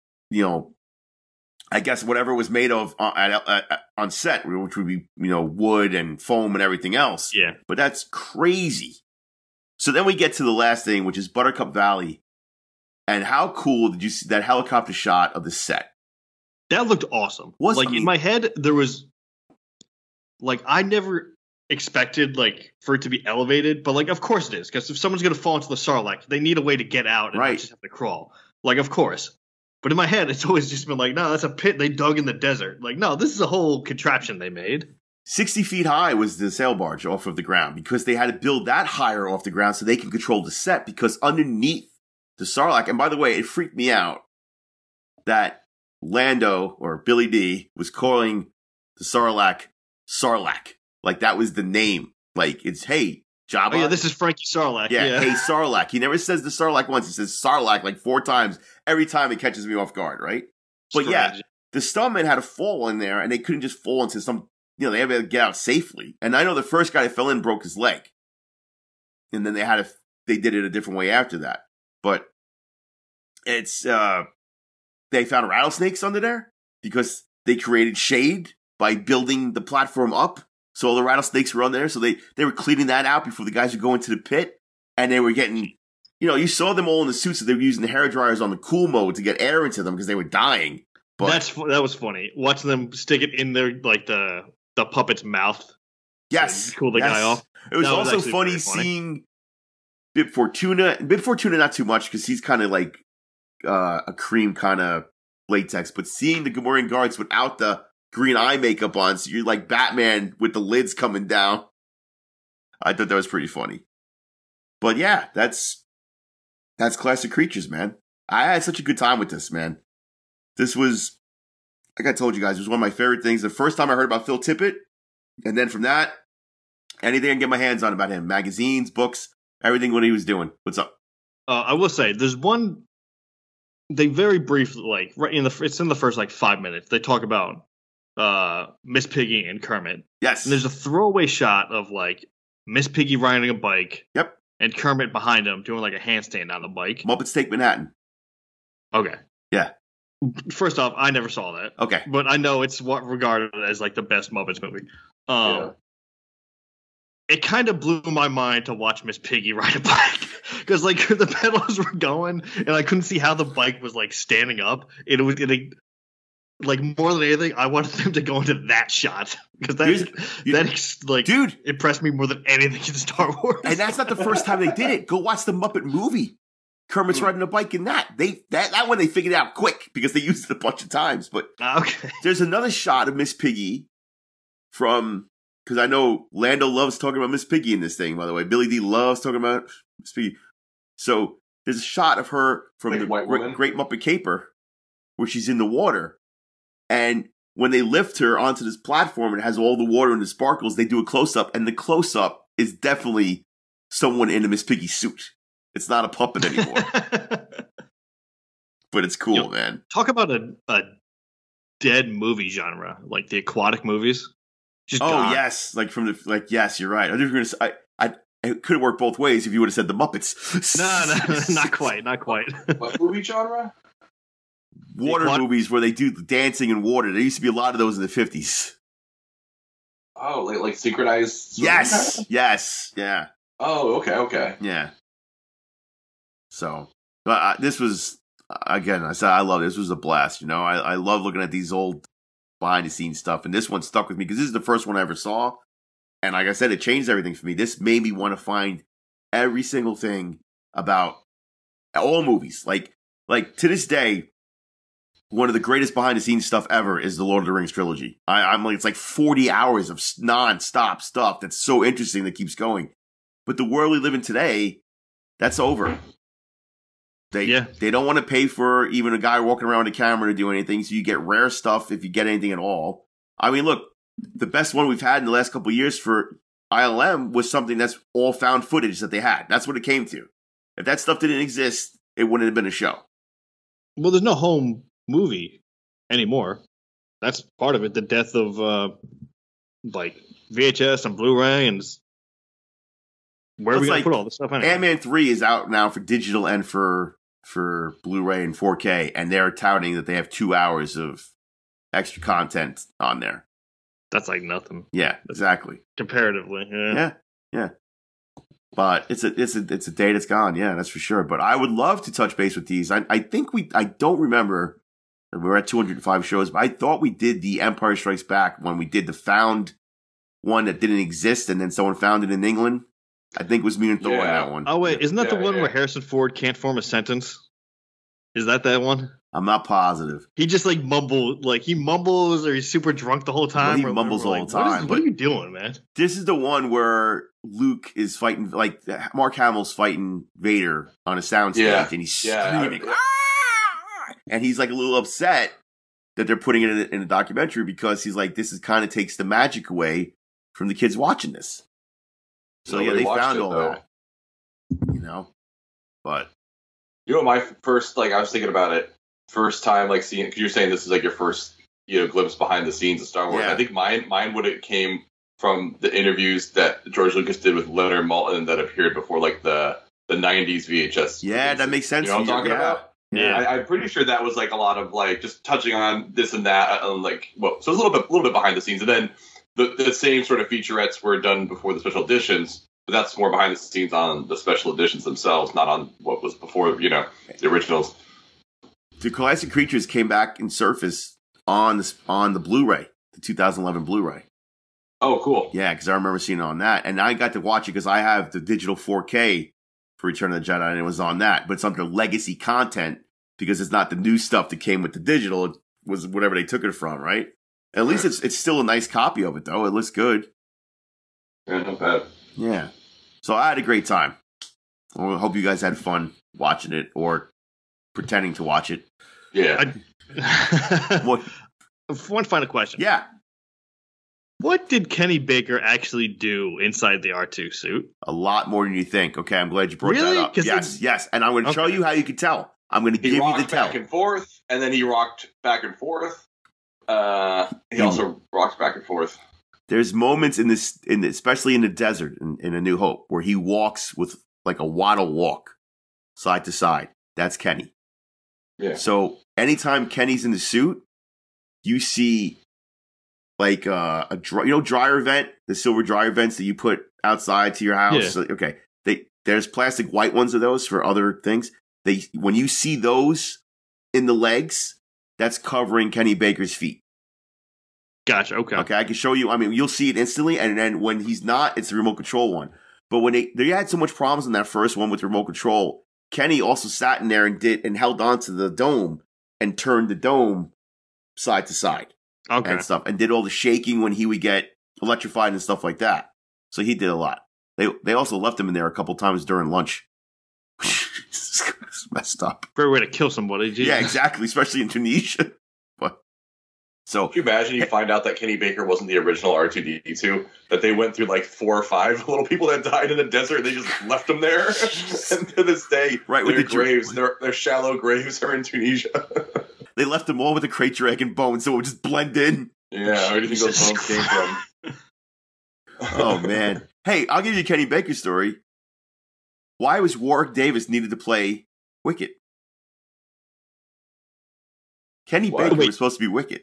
I guess whatever was made of on set, which would be wood and foam and everything else. Yeah, but that's crazy. So then we get to the last thing, which is Buttercup Valley, and how cool did you see that helicopter shot of the set? That looked awesome. In my head, there was. Like, I never expected, like, for it to be elevated, but, like, of course it is, because if someone's going to fall into the Sarlacc, they need a way to get out and not just have to crawl. Like, of course. But in my head, it's always just been like, no, that's a pit they dug in the desert. Like, no, this is a whole contraption they made. 60 feet high was the sail barge off of the ground, because they had to build that higher off the ground so they can control the set, because underneath the Sarlacc, and by the way, it freaked me out that Lando, or Billy D, was calling the Sarlacc, like that was the name. Like it's hey Jabba. Oh yeah, this is Frankie Sarlacc. Yeah, hey Sarlacc. He never says the Sarlacc once. He says Sarlacc like 4 times. Every time it catches me off guard, right? But yeah, the stuntmen had to fall in there, and they couldn't just fall into some. They had to get out safely. And I know the first guy that fell in broke his leg, and then they did it a different way after that. But it's they found rattlesnakes under there because they created shade by building the platform up, so all the rattlesnakes were on there. So they were cleaning that out before the guys would go into the pit, and they were getting, you saw them all in the suits, so they were using the hair dryers on the cool mode to get air into them because they were dying. But that was funny watching them stick it in their like the puppet's mouth. Yes, to cool the guy off. It was also funny seeing Bib Fortuna. Bib Fortuna not too much because he's kind of like a cream kind of latex, but seeing the Gamorrean guards without the green eye makeup on, so you're like Batman with the lids coming down. I thought that was pretty funny. But yeah, that's classic creatures, man. I had such a good time with this, man. this was, like I told you guys, it was one of my favorite things. The first time I heard about Phil Tippett, and then from that, anything I can get my hands on about him, magazines, books, everything what he was doing. What's up? I will say, there's one, they very briefly, like, it's in the first, 5 minutes, they talk about Miss Piggy and Kermit. Yes. And there's a throwaway shot of, Miss Piggy riding a bike. Yep. And Kermit behind him doing, a handstand on the bike. Muppets Take Manhattan. Okay. Yeah. First off, I never saw that. Okay. But I know it's regarded as, the best Muppets movie. It kind of blew my mind to watch Miss Piggy ride a bike. Because, the pedals were going, and I couldn't see how the bike was, standing up. More than anything, I wanted them to go into that shot. Because dude, impressed me more than anything in Star Wars. And that's not the first time they did it. Go watch the Muppet movie. Kermit's riding a bike in that. That one they figured out quick because they used it a bunch of times. But okay. There's another shot of Miss Piggy from, because I know Lando loves talking about Miss Piggy in this thing, by the way. Billy D loves talking about Miss Piggy. So there's a shot of her from the Great Muppet Caper where she's in the water. And when they lift her onto this platform and it has all the water and the sparkles, they do a close-up. And the close-up is definitely someone in a Miss Piggy suit. It's not a puppet anymore. But it's cool, man. Talk about a dead movie genre, like the aquatic movies. Just gone. Yes. Yes, you're right. I was going to say, it could have worked both ways if you would have said the Muppets. No, not quite. What movie genre? Water movies where they do the dancing in water. There used to be a lot of those in the 50s. Oh, like synchronized? Yes, yeah. Oh, okay. Yeah. So, but this was, again, I love it. This was a blast, I love looking at these old behind-the-scenes stuff, and this one stuck with me because this is the first one I ever saw, and like I said, it changed everything for me. This made me want to find every single thing about all movies. Like to this day, one of the greatest behind-the-scenes stuff ever is the Lord of the Rings trilogy. I'm it's 40 hours of non-stop stuff that's so interesting that keeps going. But the world we live in today, that's over. They don't want to pay for even a guy walking around with a camera to do anything, so you get rare stuff if you get anything at all. I mean, look, the best one we've had in the last couple of years for ILM was something that's all found footage that they had. That's what it came to. If that stuff didn't exist, it wouldn't have been a show. Well, there's no home movie anymore. That's part of it. The death of VHS and Blu-ray and where are we going to put all this stuff in? Ant-Man 3 is out now for digital and for Blu-ray and 4K, and they're touting that they have 2 hours of extra content on there. That's nothing. Yeah, exactly. Comparatively, yeah. But it's a day that's gone. Yeah, that's for sure. But I would love to touch base with these. I don't remember. We were at 205 shows, but I thought we did the Empire Strikes Back when we did the found one that didn't exist, and then someone found it in England. I think it was me and Thor on that one. Oh, wait. Isn't that the one where Harrison Ford can't form a sentence? Is that one? I'm not positive. He just he mumbles or he's super drunk the whole time. Well, he mumbles all the time. What are you doing, man? This is the one where Luke is fighting, Mark Hamill's fighting Vader on a soundstage, and he's screaming. And he's a little upset that they're putting it in a documentary because he's this is kind of takes the magic away from the kids watching this. So they found all that, but my first, I was thinking about it, first time, seeing, because you're saying this is your first, glimpse behind the scenes of Star Wars. Yeah. I think mine would have came from the interviews that George Lucas did with Leonard Maltin that appeared before, the 90s VHS. Yeah, that makes sense. You know what I'm talking about? Yeah. I'm pretty sure that was a lot of just touching on this and that, so it's a little bit behind the scenes, and then the same sort of featurettes were done before the special editions, but that's more behind the scenes on the special editions themselves, not on what was before, the originals. The classic creatures came back in surface on the Blu-ray, the 2011 Blu-ray. Oh, cool. Yeah, because I remember seeing it on that, and I got to watch it because I have the digital 4K for Return of the Jedi, and it was on that, but it's under legacy content because it's not the new stuff that came with the digital. It was whatever they took it from, right? At least it's still a nice copy of it, though. It looks good. Yeah, not bad. Yeah. So I had a great time. I hope you guys had fun watching it or pretending to watch it. Yeah. One final question. Yeah. What did Kenny Baker actually do inside the R2 suit? A lot more than you think. Okay, I'm glad you brought Really? that up. 'Cause Yes. And I'm going to show you how you can tell. I'm going to give He you the rocked tell. back and forth, and then he rocked back and forth. He also rocked back and forth. There's moments especially in the desert in A New Hope, where he walks with like a waddle walk, side to side. That's Kenny. Yeah. So anytime Kenny's in the suit, you see like dryer vent, the silver dryer vents that you put outside to your house. Yeah. So, okay, there's plastic white ones of those for other things. When you see those in the legs, that's covering Kenny Baker's feet. Gotcha. Okay. Okay, I can show you. I mean, you'll see it instantly, and then when he's not, it's the remote control one. But when they had so much problems in that first one with the remote control, Kenny also sat in there and held onto the dome and turned the dome side to side, and stuff, and did all the shaking when he would get electrified and stuff like that. So he did a lot. They also left him in there a couple times during lunch. It's messed up. Great way to kill somebody. Geez. Yeah, exactly. Especially in Tunisia. So, can you imagine you find out that Kenny Baker wasn't the original R2-D2? That they went through like 4 or 5 little people that died in the desert. And they just left them there. And to this day, right, their graves, their shallow graves are in Tunisia. They left them all with a crate dragon bone, so it would just blend in. Yeah, where do you think those bones came from? Oh man! Hey, I'll give you a Kenny Baker story. Why was Warwick Davis needed to play Wicket? Kenny Baker was supposed to be Wicket.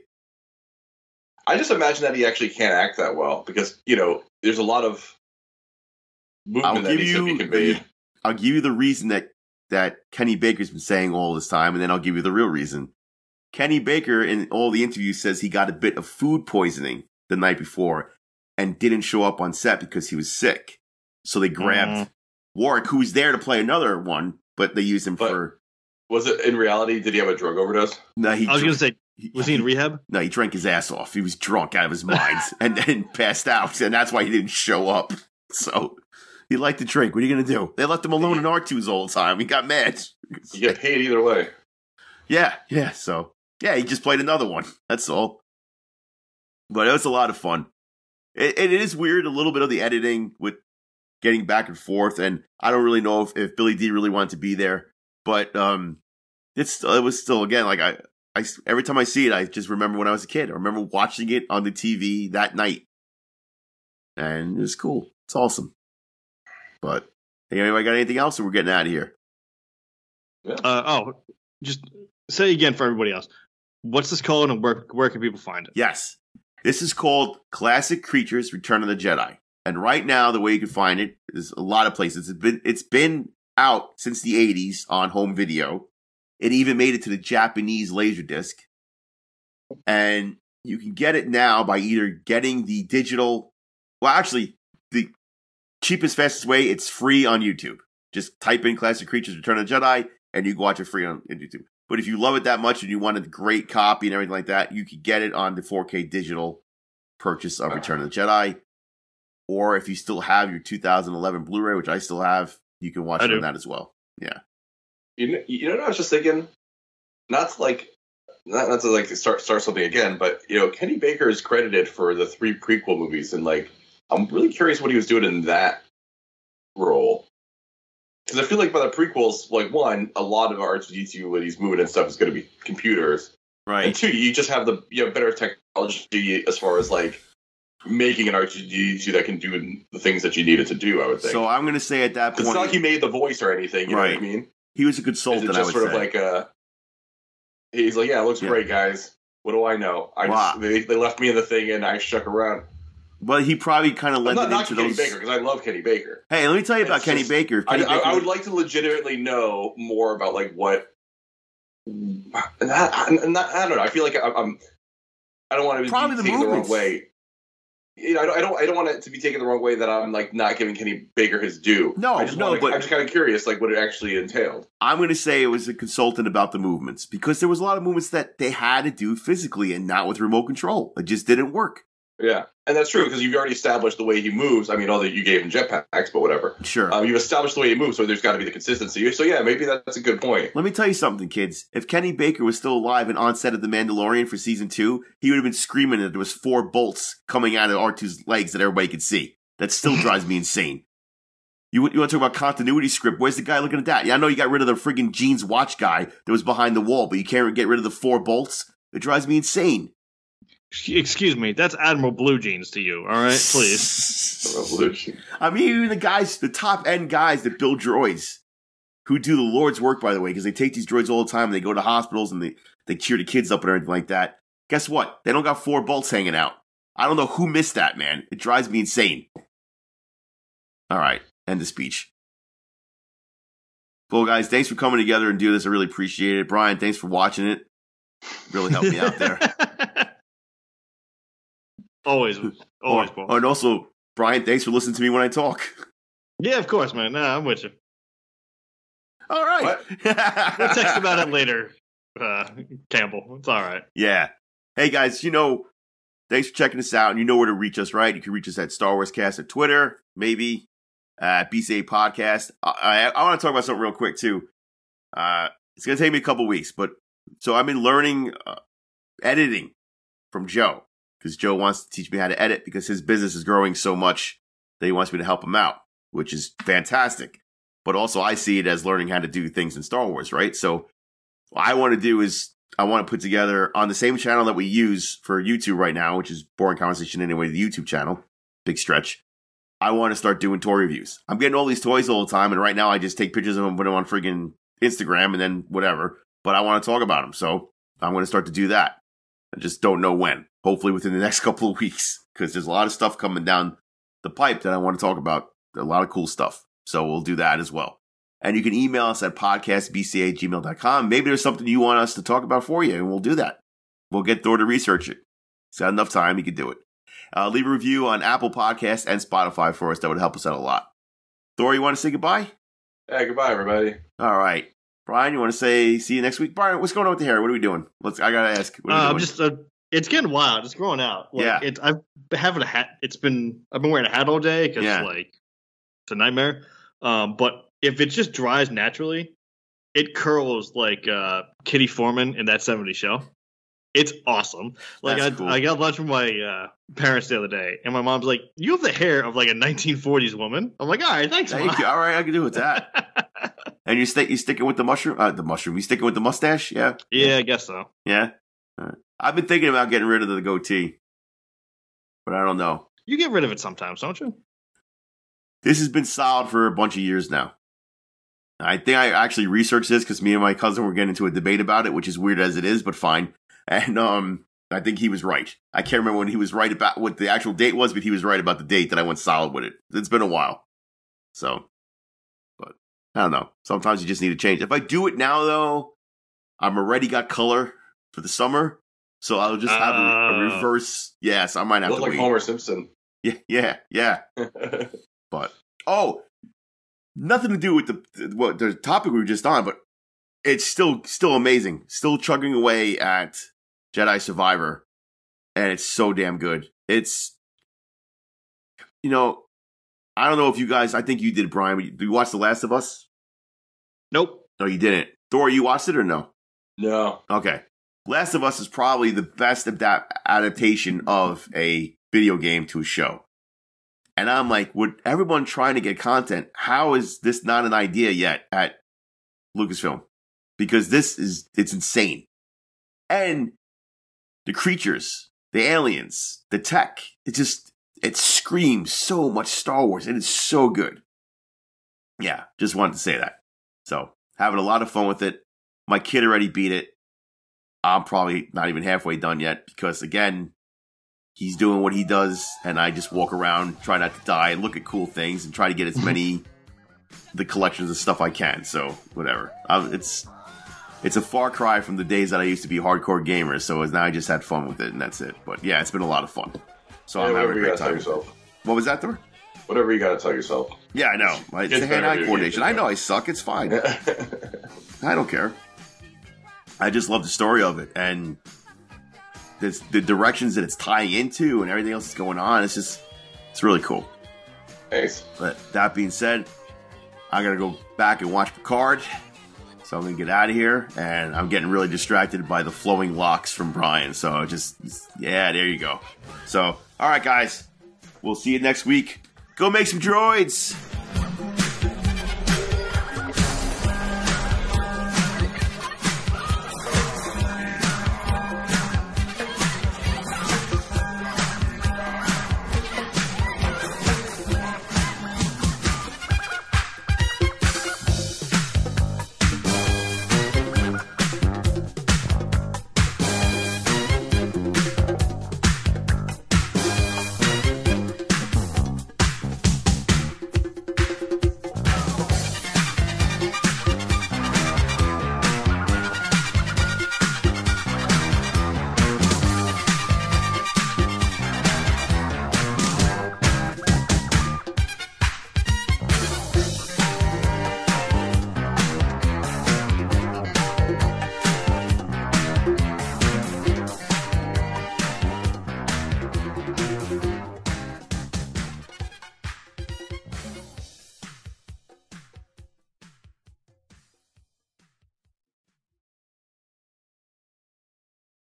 I just imagine that he actually can't act that well because, there's a lot of movement that needs to be conveyed. I'll give you the reason that Kenny Baker's been saying all this time, and then I'll give you the real reason. Kenny Baker, in all the interviews, says he got a bit of food poisoning the night before and didn't show up on set because he was sick. So they grabbed Warwick, who was there to play another one, but they used him for... Was it, in reality, did he have a drug overdose? No, I was going to say, was he in rehab? No, he drank his ass off. He was drunk out of his mind and then passed out, and that's why he didn't show up. So he liked to drink. What are you going to do? They left him alone in R2's all the time. He got mad. You get paid either way. Yeah. So, yeah, he just played another one. That's all. But it was a lot of fun. It is weird, a little bit of the editing with getting back and forth, and I don't really know if Billy D really wanted to be there. But it was still, again, like I every time I see it, I just remember when I was a kid. I remember watching it on the TV that night. And it was cool. It's awesome. But, hey, anybody got anything else, or we're getting out of here? Yeah. Just say again for everybody else. What's this called, and where can people find it? Yes. This is called Classic Creatures Return of the Jedi. And right now, the way you can find it is a lot of places. It's been out since the 80s on home video. It even made it to the Japanese Laserdisc. And you can get it now by either getting the digital... Well, actually, the cheapest, fastest way, it's free on YouTube. Just type in Classic Creatures Return of the Jedi, and you can watch it free on YouTube. But if you love it that much and you want a great copy and everything like that, you can get it on the 4K digital purchase of Return of the Jedi. Or if you still have your 2011 Blu-ray, which I still have, you can watch it on that as well. Yeah. You know what I was just thinking? Not to start something again, but Kenny Baker is credited for the 3 prequel movies, and I'm really curious what he was doing in that role. Because I feel like by the prequels, one, a lot of R2-D2 when he's moving and stuff is going to be computers, right? And 2, you just have better technology as far as making an R2-D2 that can do the things that you need it to do. I would think. So I'm going to say at that point, it's not like he made the voice or anything. You know what I mean? He was a consultant. It's just sort of he's like, yeah, it looks great, guys. What do I know? They left me in the thing and I stuck around. But he probably kind of led it into Kenny those. Baker, because I love Kenny Baker. Hey, let me tell you about Kenny Baker. I would like to legitimately know more about what. And I don't know. I feel like I don't want to be taken the wrong way. I don't want it to be taken the wrong way that I'm not giving Kenny Baker his due. No, I'm just kind of curious what it actually entailed. I'm going to say it was a consultant about the movements, because there was a lot of movements that they had to do physically and not with remote control. It just didn't work. Yeah, and that's true because you've already established the way he moves. I mean, although you gave him jetpacks, but whatever. Sure. You've established the way he moves, so there's got to be the consistency. So yeah, maybe that's a good point. Let me tell you something, kids. If Kenny Baker was still alive and on set of The Mandalorian for season 2, he would have been screaming that there was 4 bolts coming out of R2's legs that everybody could see. That still drives me insane. You want to talk about continuity script? Where's the guy looking at that? Yeah, I know you got rid of the friggin' Jeans watch guy that was behind the wall, but you can't get rid of the 4 bolts? It drives me insane. Excuse me, that's Admiral Blue Jeans to you, all right? Please. I mean, even the guys, the top-end guys that build droids, who do the Lord's work, by the way, because they take these droids all the time, and they go to hospitals, and they cheer the kids up and everything like that. Guess what? They don't got 4 bolts hanging out. I don't know who missed that, man. It drives me insane. All right, end the speech. Well, guys, thanks for coming together and doing this. I really appreciate it. Brian, thanks for watching it. Really helped me out there. Always, Paul. Oh, and also, Brian, thanks for listening to me when I talk. Yeah, of course, man. Nah, I'm with you. All right. We'll text about it later, Campbell. It's all right. Yeah. Hey, guys, thanks for checking us out. And you know where to reach us, right? You can reach us at Star Wars Cast at Twitter, maybe, at BCA Podcast. I want to talk about something real quick, too. It's going to take me a couple weeks, so I've been learning editing from Joe. Because Joe wants to teach me how to edit because his business is growing so much that he wants me to help him out, which is fantastic. But also I see it as learning how to do things in Star Wars, right? So what I want to do is I want to put together on the same channel that we use for YouTube right now, which is Boring Conversation Anyway, the YouTube channel, big stretch. I want to start doing toy reviews. I'm getting all these toys all the time, and right now I just take pictures of them and put them on friggin' Instagram and then whatever. But I want to talk about them, so I'm going to start to do that. I just don't know when. Hopefully within the next couple of weeks, because there's a lot of stuff coming down the pipe that I want to talk about. A lot of cool stuff. So we'll do that as well. And you can email us at podcastbca@gmail.com. Maybe there's something you want us to talk about for you, and we'll do that. We'll get Thor to research it. He's got enough time, he can do it. Leave a review on Apple Podcasts and Spotify for us. That would help us out a lot. Thor, you want to say goodbye? Yeah, goodbye, everybody. All right. Brian, you want to say see you next week? Brian, what's going on with the hair? What are we doing? I got to ask. What are we doing? It's getting wild. It's growing out. I've been having a hat. I've been wearing a hat all day because it's a nightmare. But if it just dries naturally, it curls like Kitty Foreman in That 70s Show. It's awesome. Cool. I got lunch with my parents the other day, and my mom's like, "You have the hair of like a 1940s woman." I'm like, "All right, thanks, Mom." All right, I can do with that. And you sticking with the mushroom? You sticking with the mustache? Yeah. Yeah, I guess so. Yeah. All right. I've been thinking about getting rid of the goatee, but I don't know. You get rid of it sometimes, don't you? This has been solid for a bunch of years now. I think I actually researched this because me and my cousin were getting into a debate about it, which is weird as it is, but fine. And I think he was right. I can't remember when he was right about what the actual date was, but he was right about the date that I went solid with it. It's been a while. So, but I don't know. Sometimes you just need to change. If I do it now, though, I'm already got color for the summer. So I'll just have a reverse. Yes, I might have to wait. Look like Homer Simpson. Yeah. But, nothing to do with the topic we were just on, but it's still amazing. Still chugging away at Jedi Survivor. And it's so damn good. It's, I don't know if you guys, I think you did, Brian. Did you watch The Last of Us? Nope. No, you didn't. Thor, you watched it or no? No. Okay. Last of Us is probably the best adaptation of a video game to a show. And I'm like, with everyone trying to get content, how is this not an idea yet at Lucasfilm? Because it's insane. And the creatures, the aliens, the tech, it screams so much Star Wars. It is so good. Yeah, just wanted to say that. So, having a lot of fun with it. My kid already beat it. I'm probably not even halfway done yet because, again, he's doing what he does, and I just walk around, try not to die, and look at cool things, and try to get as many the collections of stuff I can. So, whatever. It's a far cry from the days that I used to be a hardcore gamer, so now I just had fun with it, and that's it. But, yeah, it's been a lot of fun. So I'm having a great time. What was that, Thor? Whatever you gotta tell yourself. Yeah, I know. It's the hand-eye coordination. I know I suck. It's fine. I don't care. I just love the story of it, and the directions that it's tying into and everything else that's going on. It's really cool. Thanks. But that being said, I gotta go back and watch Picard. So I'm gonna get out of here, and I'm getting really distracted by the flowing locks from Brian. So there you go. So, all right, guys, we'll see you next week. Go make some droids.